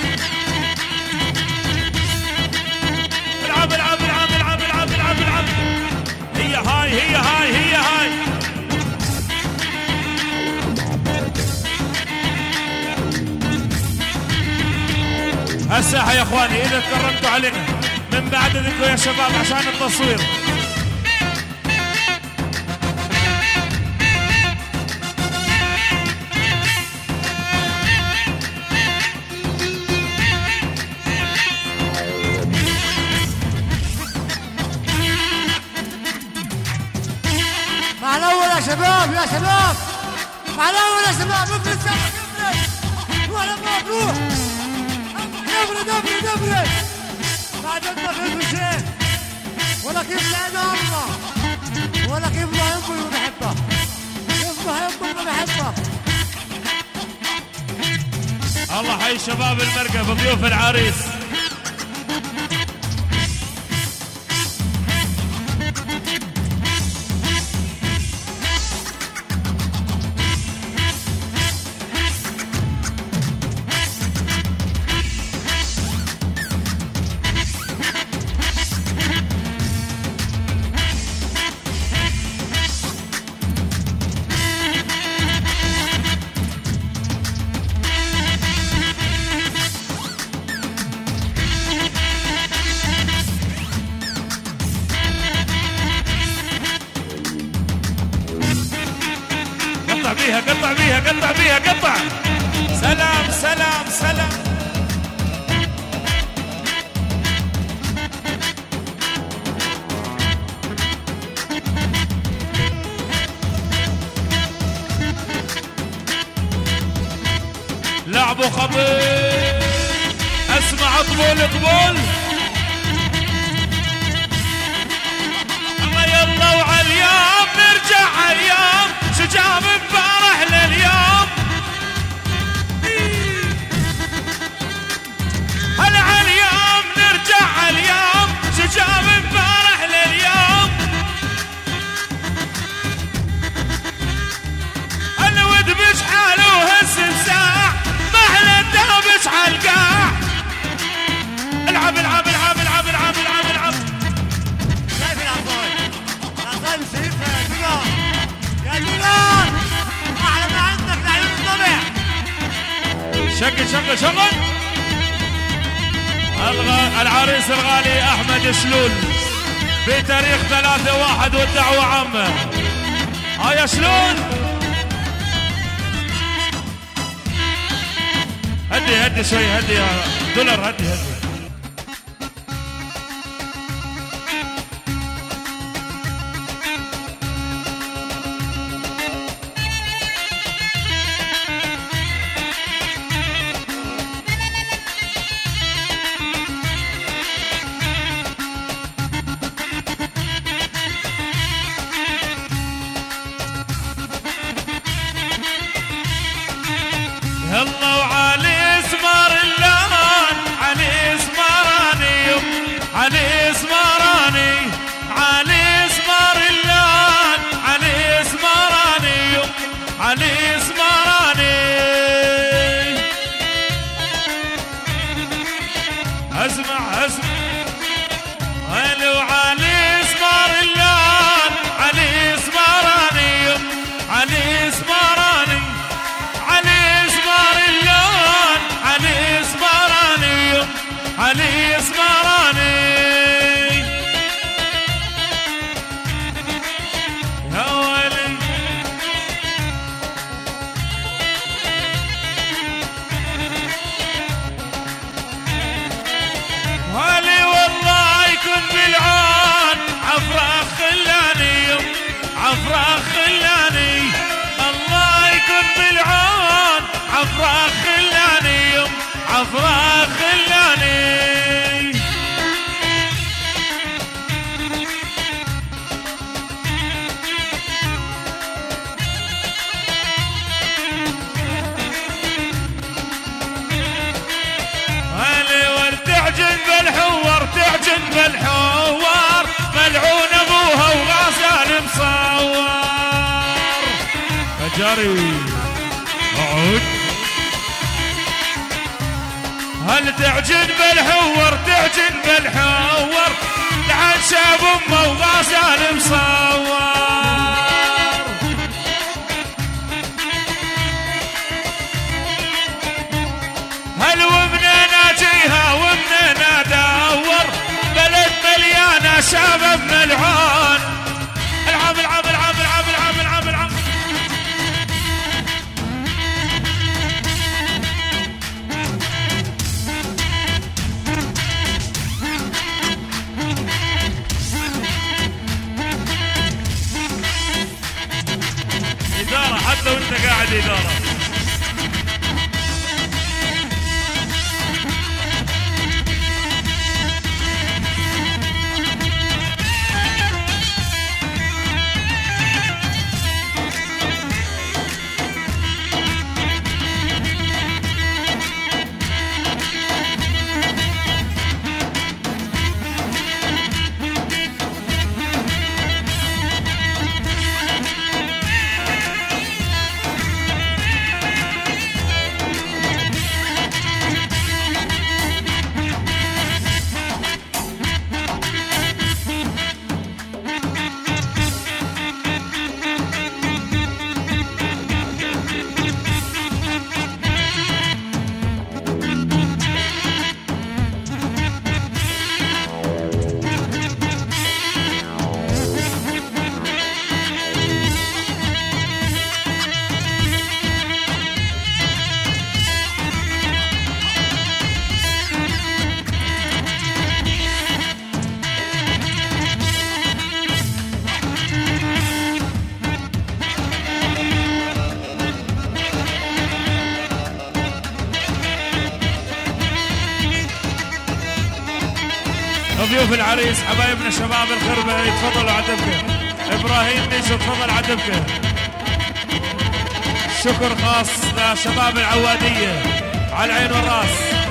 العب العب العب العب العب العب العب. هي هاي هي هاي هي هاي. الساحة يا اخواني اذا تكرمتوا علينا من بعد اذنكم يا شباب عشان التصوير. مع الاول يا شباب يا شباب. مع الاول يا شباب. افرد سمك افرد. روح لفوق روح. افرد افرد افرد. بعد ما في الشيخ ولا كيف لعنا الله ولا كيف ما ينبغي بحبه. كيف ما ينبغي بحبه. الله حي شباب المركب وضيوف العريس. قطع بيها قطع بيها قطع بيها قطع. سلام سلام سلام. لعبوا خبيث. اسمع طبول طبول. الله يلا وعاليوم نرجع عاليوم شجاب مفارح لليوم. هلا عاليوم نرجع عاليوم شجاب مفارح لليوم. الود بشحاله وهز مساح محلى الدابش عالقاع. العب العب العب العب العب العب العب. شايف العصاي العصاي مشرفة يا دولار يا دولار. أحلى ما عندك لعيون الطبع. شغل شغل شغل. الغ... العريس الغالي أحمد شلول بتاريخ ثلاثة واحد والدعوة عامة. ها يا شلول هدي هدي شوي هدي يا دولار هدي هدي. يلا وعلي اسمر اللون علي اسمراني علي اسمراني علي اسمر اللون علي اسمراني علي اسمراني. اسمع اسمع. هلو علي اسمر اللون علي اسمراني علي اسمراني علي اسمر اللون علي اسمراني علي اسمراني. يا ولي ولي والله يكون بالعون عفراء خلاني عفراء خلاني. الله يكون بالعون عفراء خلاني عفراء خلاني. هلي ورد تعجن بالحوار تعجن بالحوار ملعون ابوها وغازال مصور. جري اعود. هل تعجن بالحور تعجن بالحور لعن شاب امه وغازال مصور. هل ومننا جيها ومننا دور بلد مليانه شباب ملعون. العب العب العب العب العب العب العب. إدارة حتى وانت قاعد إدارة. ضيوف العريس حبايبنا شباب الخربة يتفضلوا عدبكة. ابراهيم نيشو تفضل عدبكة. شكر خاص لشباب العوادية على العين والراس.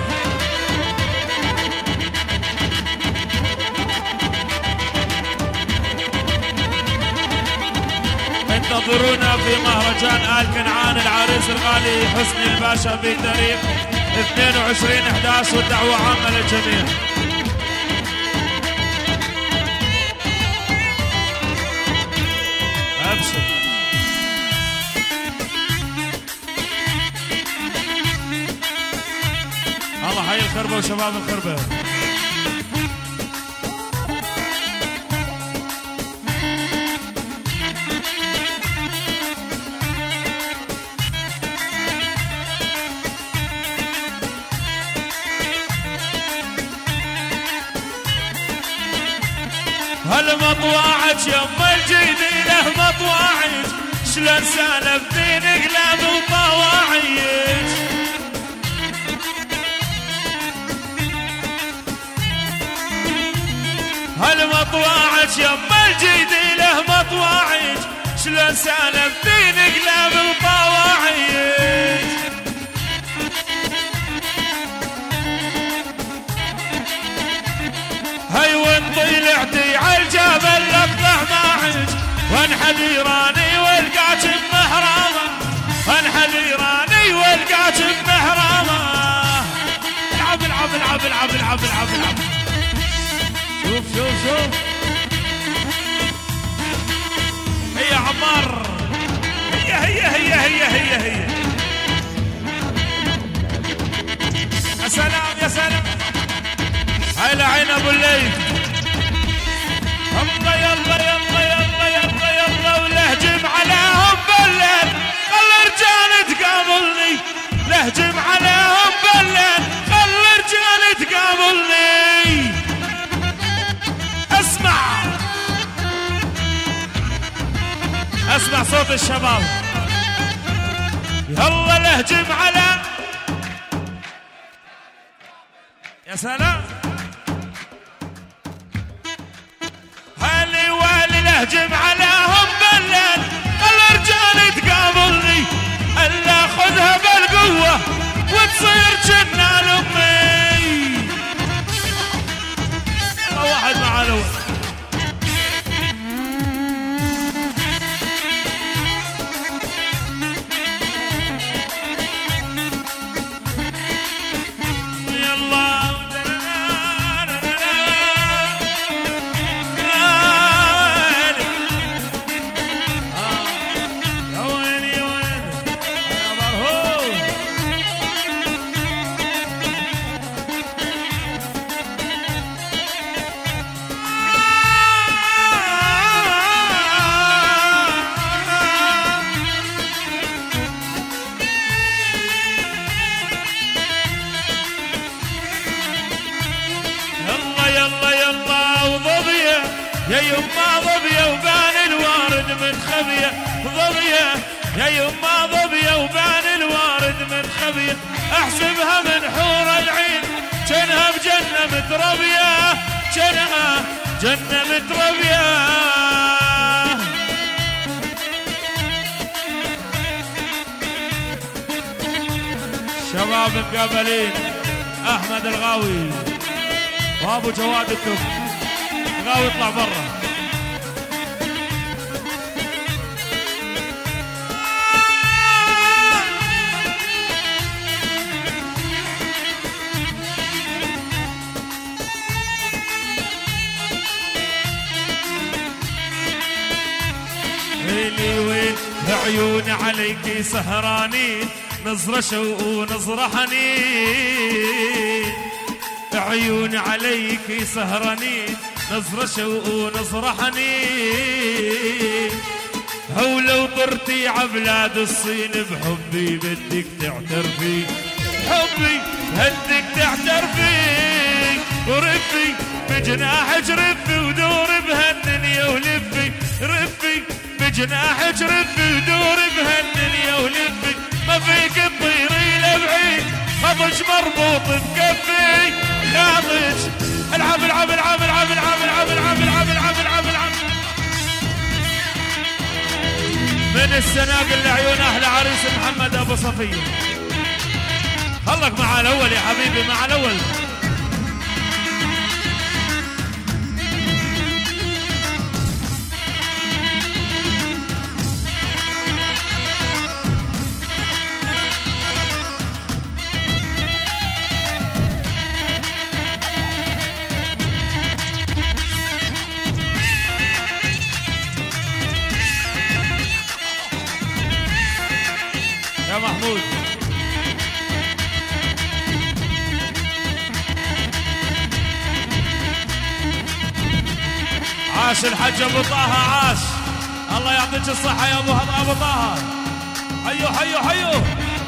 انتظرونا في مهرجان آل كنعان العريس الغالي حسني الباشا بتاريخ اثنين وعشرين أحد عشر والدعوة عامة للجميع. أبشر. الله حي الخربة وشباب الخربة. هالمطواعج يما الجديدة مطواعج شلون سالفتين قلاب وطواعيج. هالمطواعج يما الجديدة مطواعج شلون سالفتين قلاب وطواعيج. هاي وين طلعتي عالجبل اطلع معج وانحل راني والقاك بمهرامه. انحل راني والقاك بمهرامه. العب العب العب العب العب العب العب. شوف شوف شوف هي عمار. هي هي هي هي هي هي. يا سلام يا سلام. هاي لعين ابو الليل. الله يلا يلا يلا يلا يلا ولهجم عليهم بالليل. خلي رجال تقابلني. لهجم عليهم بالليل. خلي رجال تقابلني. اسمع اسمع صوت الشباب. يلا لهجم على. يا سلام. هالي والي لهجم عليهم بالليل. خلي رجال تقابلني. الا خذها بالقوة وتصير جنة لامي. واحد مع الاول. يا يما ظبية وبان الوارد من خبية. ظبية يا يما ظبية وبان الوارد من خبية. احسبها من حور العين جنها بجنة متربية. جنها جنة متربية. شباب مقابلين احمد الغاوي وابو جواد التوب. الغاوي يطلع برا. ليلي وين عيون عليكي سهرانين. نظرة شوق ونظرة حنين. عيون عليكي سهرانين. نظرة شوق ونظرة حنين. هو لو طرتي عبلاد الصين بحبي بدك تعترفي. حبي بدك تعترفي. ورفي بجناحك رفي ودور بهالدنيا ولفي. رفي بجناحك رفي ودور بهالدنيا ولفي. ما فيك تطيري لبعيد. خطش مربوط بكفي. خاطش العب العب العب العب من السناقل لعيون اهل عريس محمد ابو صفيه. خلك مع الاول يا حبيبي، مع الاول. يا محمود عاش الحج ابو طه، عاش. الله يعطيك الصحة يا ابو ابو طه. حيو حيو حيو.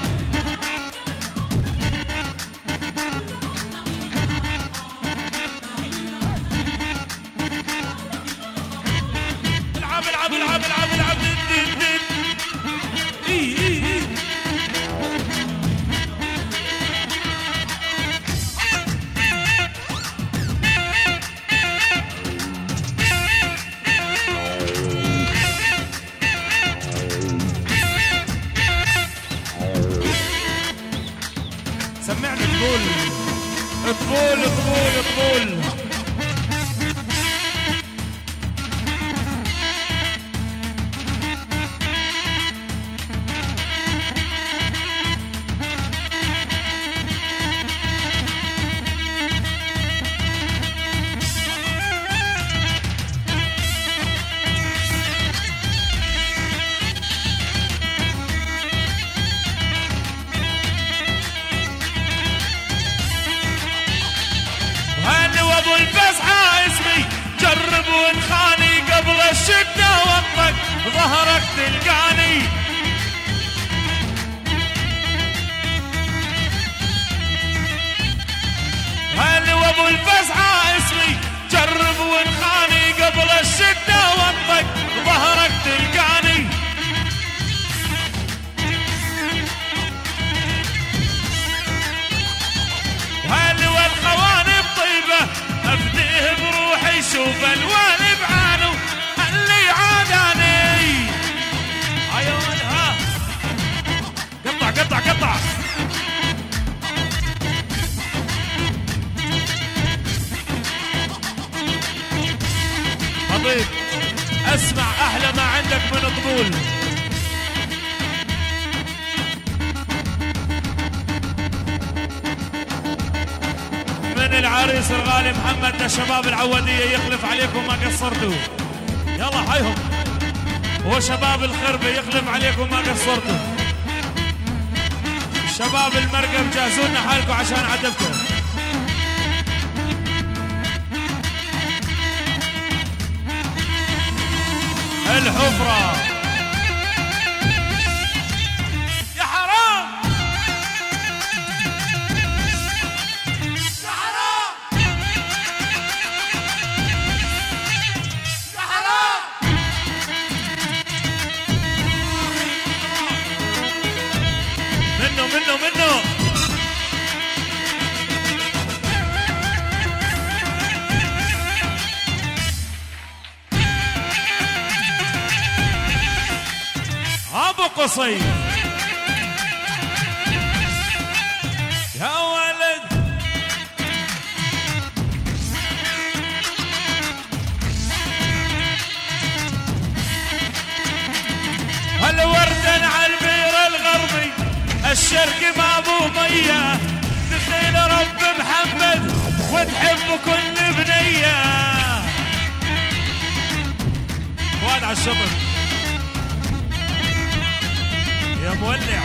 العب العب العب العب العب. اي اي اي. سمعني طبول طبول طبول طبول. ابو الفزعة اسمي، جرب وانخاني قبل الشدة وطك ظهرك تلقاني. هلا وابو الفزعة اسمي، جرب وانخاني قبل الشدة وطك ظهرك تلقاني. هلا والخوانم طيبة افديه بروحي، شوف الوان بعانو اللي عاداني. عيون ها قطع قطع قطع. حبيب اسمع احلى ما عندك من طبول. العريس الغالي محمد لشباب العودية، يخلف عليكم ما قصرتوا. يلا حيهم. وشباب الخربة يخلف عليكم ما قصرتوا. شباب المرقب جهزوا لنا حالكم عشان عدبكم. الحفرة منه منه. ابو قصي يا ولد. هل وردا على البير الغربي، الشرق ما ابو ميه، دخيل رب محمد وتحب كل بنيه. فؤاد على الشطر يا مولع.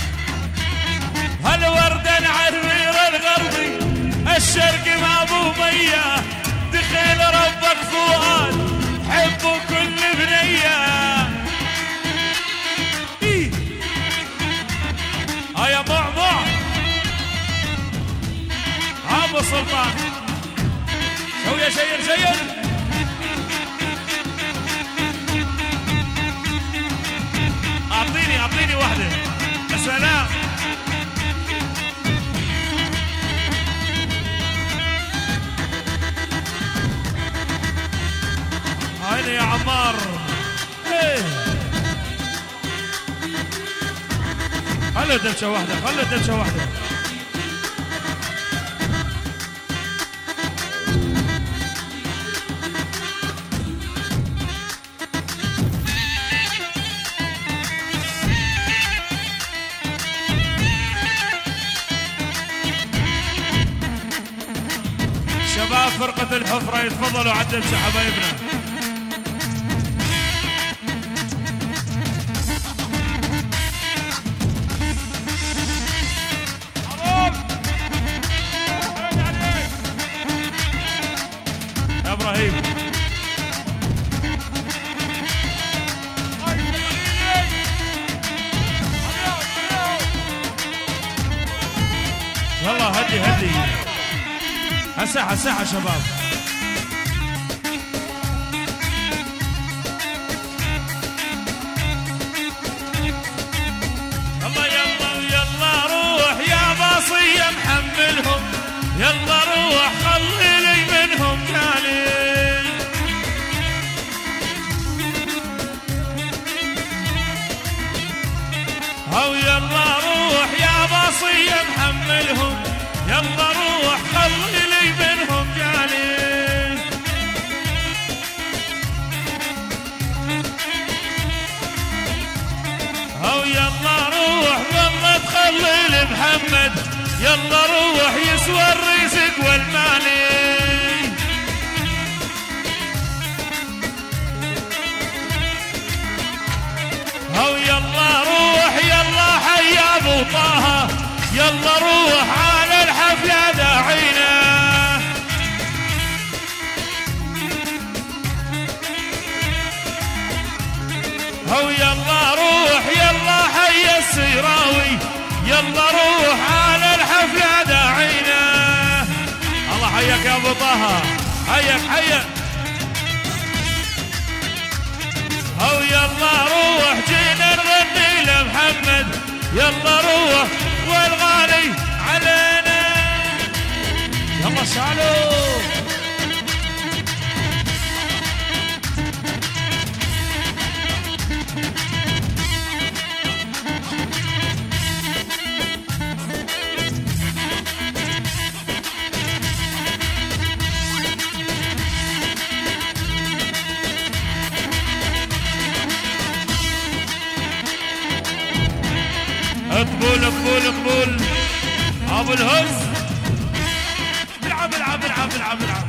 هل وردا على البير الغربي، الشرق ما ابو ميه، دخيل ربك فؤاد حب كل بنيه. يا معمع ابو سلطان، شو يا شير شير. اعطيني اعطيني واحدة. السلام. هيا يا عمار. ايه خلوا دبشه واحده خلوا دبشه واحده. شباب فرقة الحفرة يتفضلوا على الدبشة حبايبنا. يا ابراهيم يلا هدي هدي هساحة ساحة شباب. يلا يلا يلا روح يا باصية محملهم، يلا روح خلي لي منهم جالي. هو يلا روح يا باصية محملهم، يلا روح خلي لي منهم جالي. هو يلا روح والله تخلي لي محمد، يلا روح يسوى الرزق والمالي. هو يلا روح يلا حي ابو طه، يلا روح على الحفلة داعينا. هو يلا روح يلا حي السيراوي، يلا روح على الحفلة داعينا. الله حيك يا ابو طه، حيك حيك. هو يلا روح جينا نغني لمحمد، يلا روح والغالي علينا. يلا شالو قبول قبول قبول ابو الهز. العب العب العب العب العب.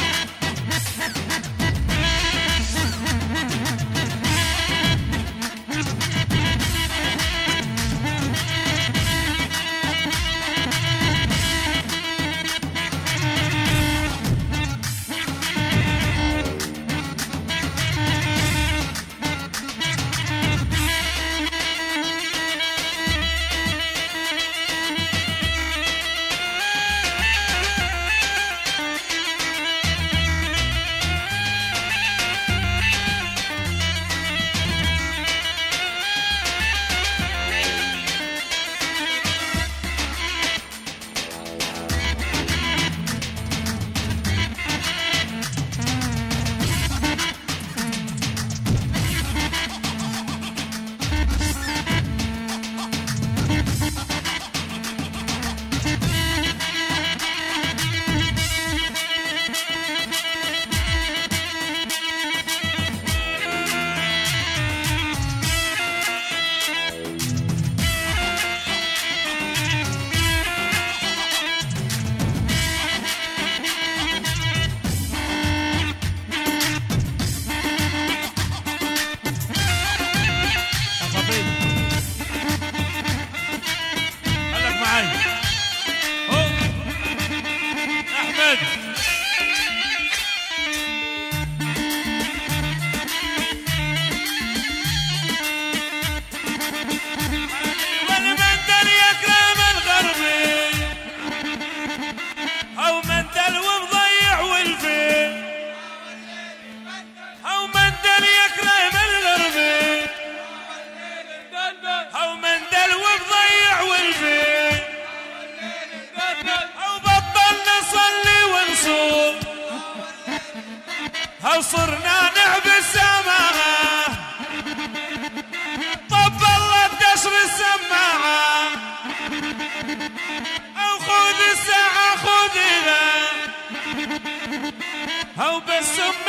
وصرنا نعبس سماعة، طب الله الدشر السماعة.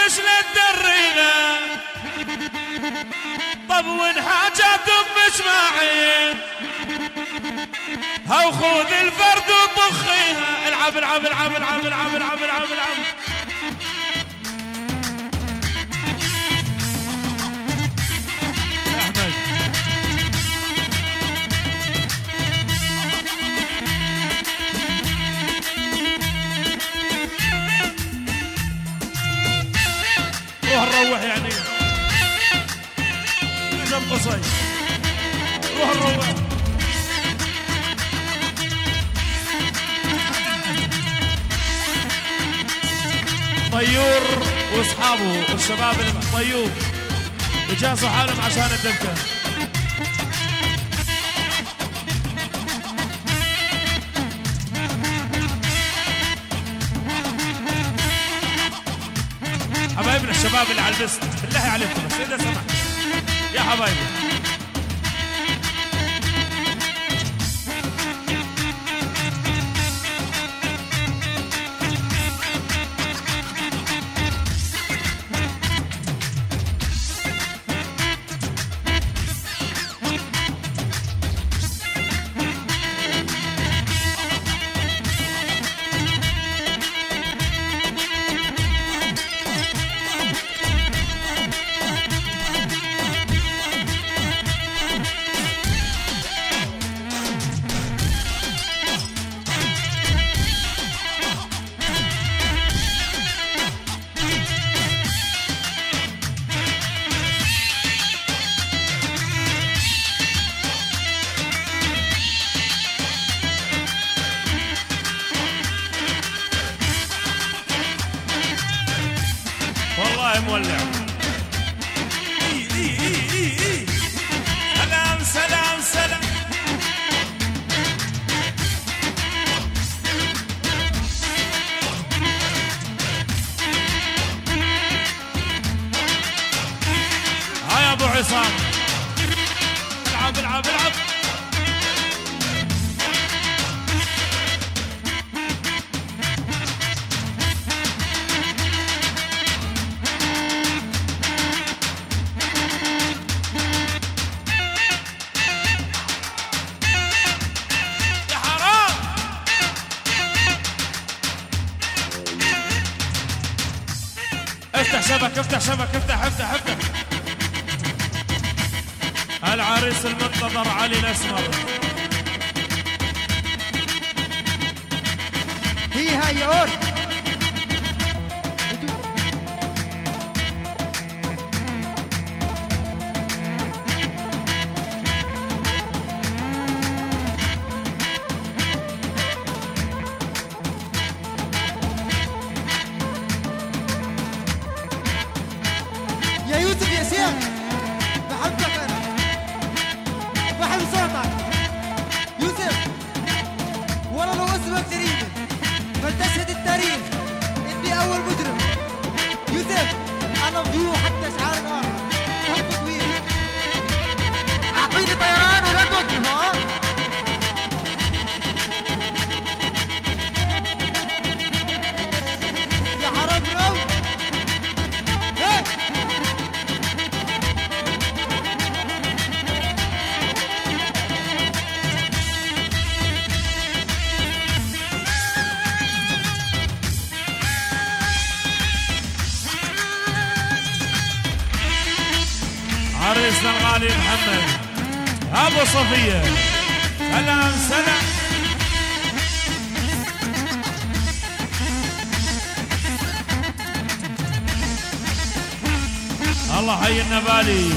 وشلون تدرينا طب وين حاجات مش معين هاو خذ الفرد وطخيها العب العب العب العب العب العب العب العب يا احمد روح نروح يعني جنب قصي روح نروح طيور واصحابه والشباب الطيوب يجهزوا حالهم عشان الدبكه. حبايبنا الشباب اللي على البست بالله عليكم بس اذا سمحت يا حبايبي والله مولع. إي إي إي إي إي. سلام سلام سلام. هاي يا ابو عصام العب العب العب. افتح شبك افتح شبك افتح افتح افتح. العريس المنتظر علي الاسمر. هي هاي اور يا يوسف يا شيخ بحبك انا بحب صوتك يوسف والله لو اسمك جريمه فلتشهد التاريخ اني اول مجرم يوسف انا فيو حتى اشعار نار حب طويل اعطيني طيران ولا توقف ها يا حرام برو هيك عريسنا الغالي محمد ابو صفيه. سلام سلام. الله حي النبالي.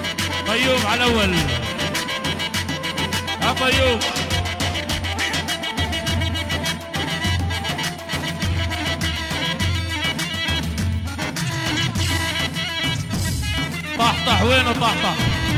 طيوب على الاول يا طيوب. طحطح وينه طحطح؟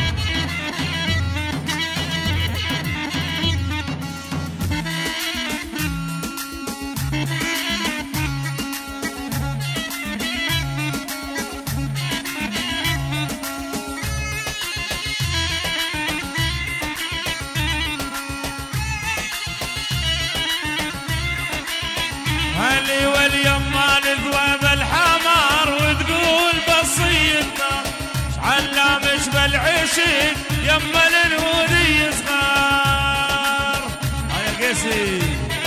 هلي واليما الذواب الحمر وتقول بصيتنا شعلنا مش بالعشق يما الهودي صغار. هيا قيسي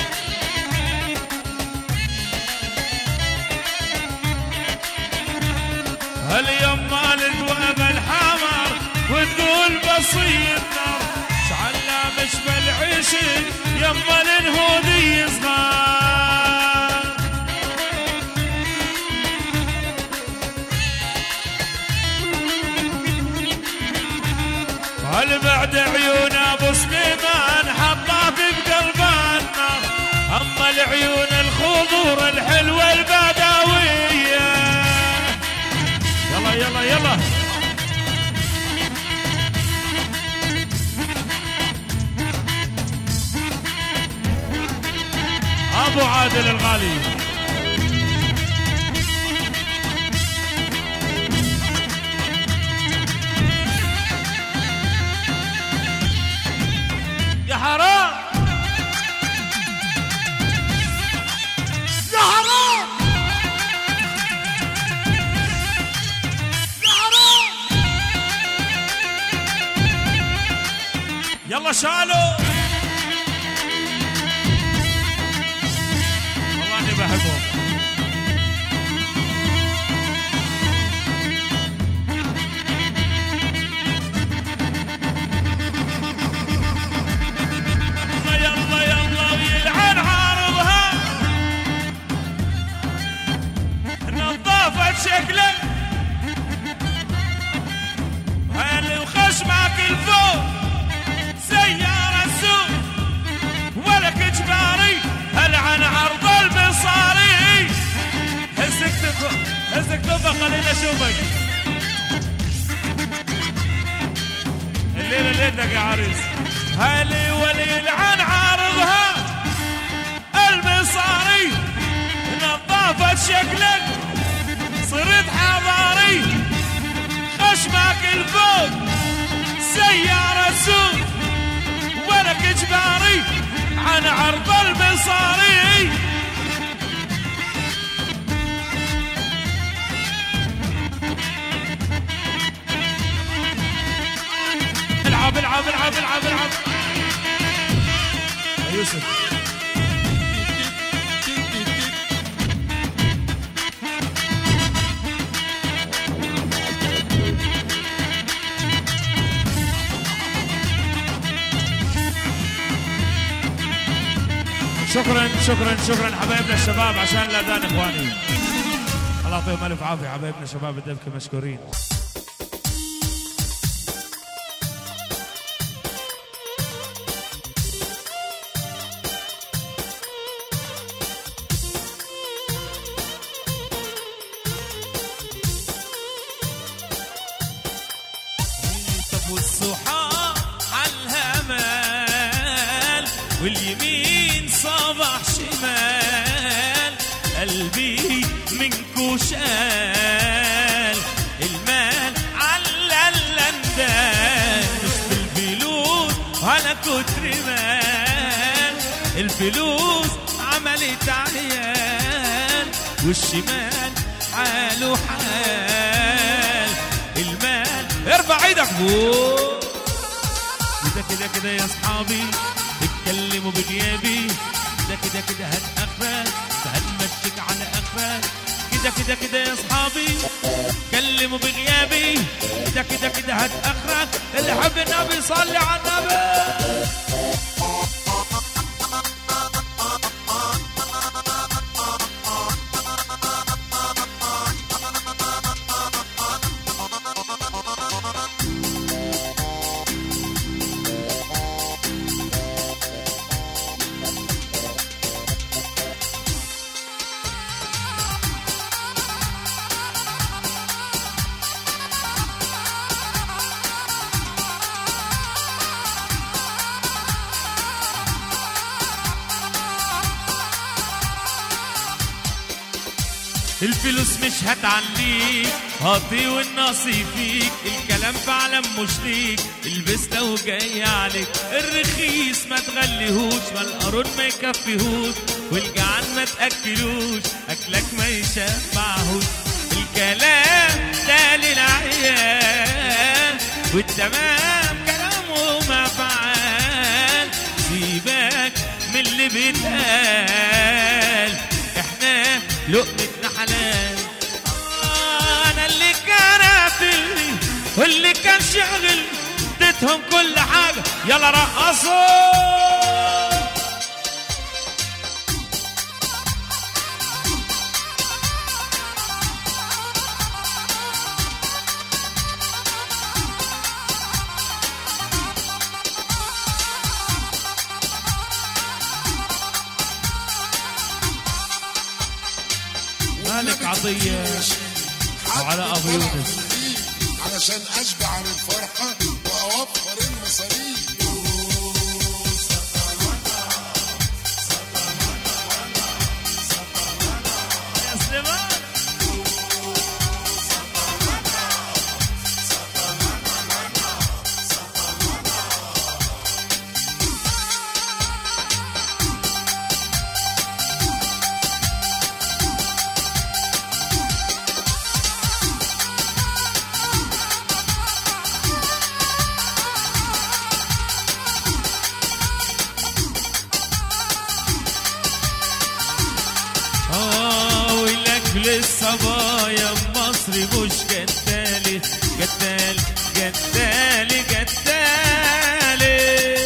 هاليما الذواب الحمر وتقول بصيتنا شعلنا مش بالعشق يما الهودي صغار. هل بعد عيون ابو سليمان حطها في بقلبنا اما العيون الخضور الحلوه البدويه. يلا يلا يلا ابو عادل الغالي. يا حرام يا حرام يا حرام. يلا شالوا والله اني بحبهم. يلا يلا ويلعن عارضها نظافة شكلك هالي وخشمك الفوق سيارة سوق ولك اجباري هل عن عرض المصاري. هزك تفا هزك تفا خلينا اشوفك الليلة ليلتك يا عريس. هالي وليلعن عارضها المصاري نظافة شكلك صرت حضاري خشمك الفوق سيارة سوق ولك اجباري عن عرض المصاري. العب العب العب العب العب يا يوسف. شكرا شكرا شكرا حبايبنا الشباب عشان الاذان اخواني. الله يعطيهم الف عافيه حبايبنا شباب الدبكه مشكورين. والصحاب عالهمال واليمين صباح شمال قلبي منكو شال المال على اللندان مش بالفلوس على كتر مال الفلوس عملت عيال والشمال حاله حال المال. ارفع ايدك فوق كده كده كده يا اصحابي اتكلموا بغيابي كده كده كده هتأخرك هتمشيك على اخرك كده كده كده يا اصحابي اتكلموا بغيابي كده كده كده هتأخرك اللي حب النبي صلي على النبي. الفلوس مش هتعليك، هاطي والناصي فيك، الكلام فعلا مش ليك، البس لو جاي عليك، الرخيص ما تغليهوش، ما القارون ما يكفيهوش، والجعان ما تاكلوش، اكلك ما يشبعهوش، الكلام ده للعيال والتمام كلامه مفعال، سيبك من اللي بيتقال، احنا لقمتنا حلال. آه انا اللي كان قاتلني واللي كان شاغل اديتهم كل حاجه، يلا رقصوا. مالك عطية وعلى أبو يونس علشان أشبع من الفرحة وأوفر المصاريف. يا سليمان للصبايا مصري مش جدالي جدالي جدالي جدالي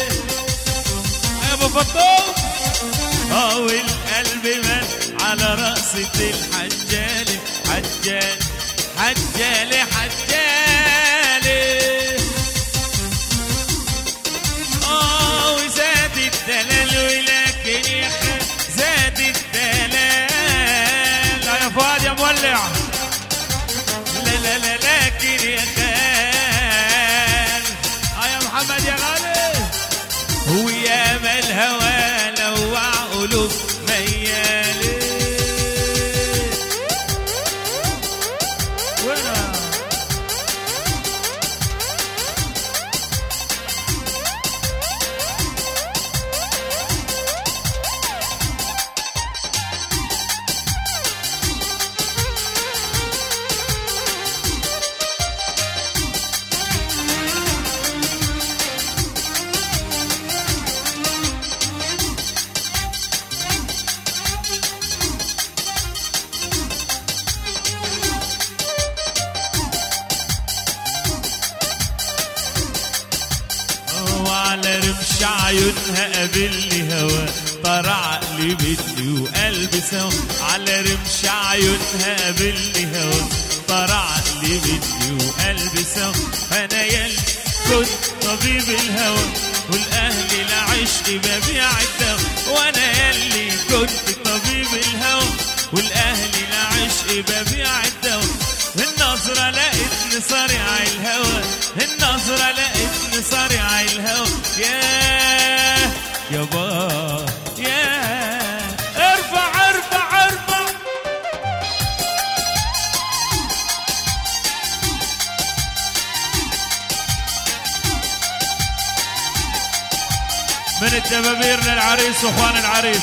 ابو فطوم. اه والقلب مات على رقصة الحجالي حجالي حجالي حجالي. اه وزاد الدلال ولكن يا اخي زاد الدلال يا فؤاد يا مولع. لا لا لا لكن يا خال اه يا محمد يا غالي ويا ما الهوى لوع قلوب ميالي. وينها على رمش عيونها قابلني هوا طار عقلي بدي وقلبي سوا. على رمش عيونها قابلني هوا طار عقلي بدي وقلبي سوا. انا يلي كنت طبيب الهوى والاهل العشق ببيع الدوا. وانا يلي كنت طبيب الهوى والاهل العشق ببيع الدوا. النظرة لقيتني صارع الهوى النظرة لقيتني صارع الهوى. يا يابا يا ارفع ارفع ارفع من الدبابير للعريس واخوان العريس.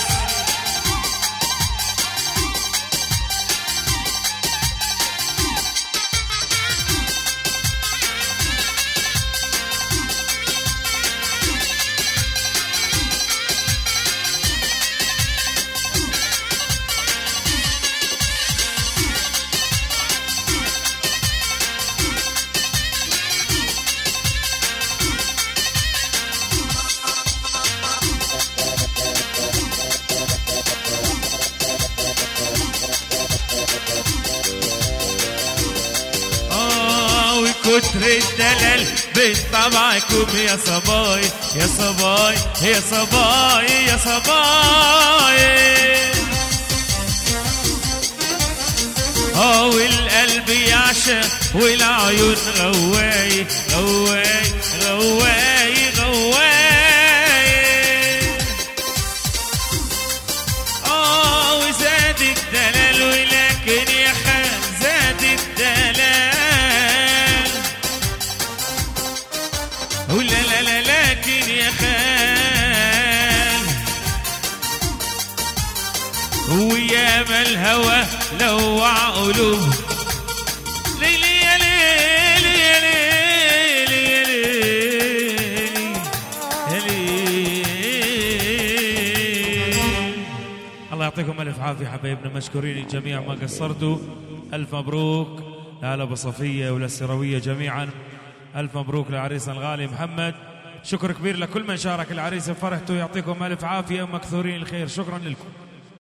كتر الدلال بين طبعكم يا صباي يا صباي يا صباي يا صباي. اه والقلب يعشق والعيون غواي غواي غواي غواي. اه وزاد الدلال ولكن يا الهوى لوع قلوب ليلي يا ليلي يا ليلي يا ليلي يا ليلي. الله يعطيكم ألف عافية حبايبنا، مشكورين الجميع ما قصرتوا. ألف مبروك لآل أبو صفية وللسروية جميعا، ألف مبروك لعريسنا الغالي محمد. شكر كبير لكل من شارك العريس في فرحته، يعطيكم ألف عافية ومكثورين الخير. شكرا لكم.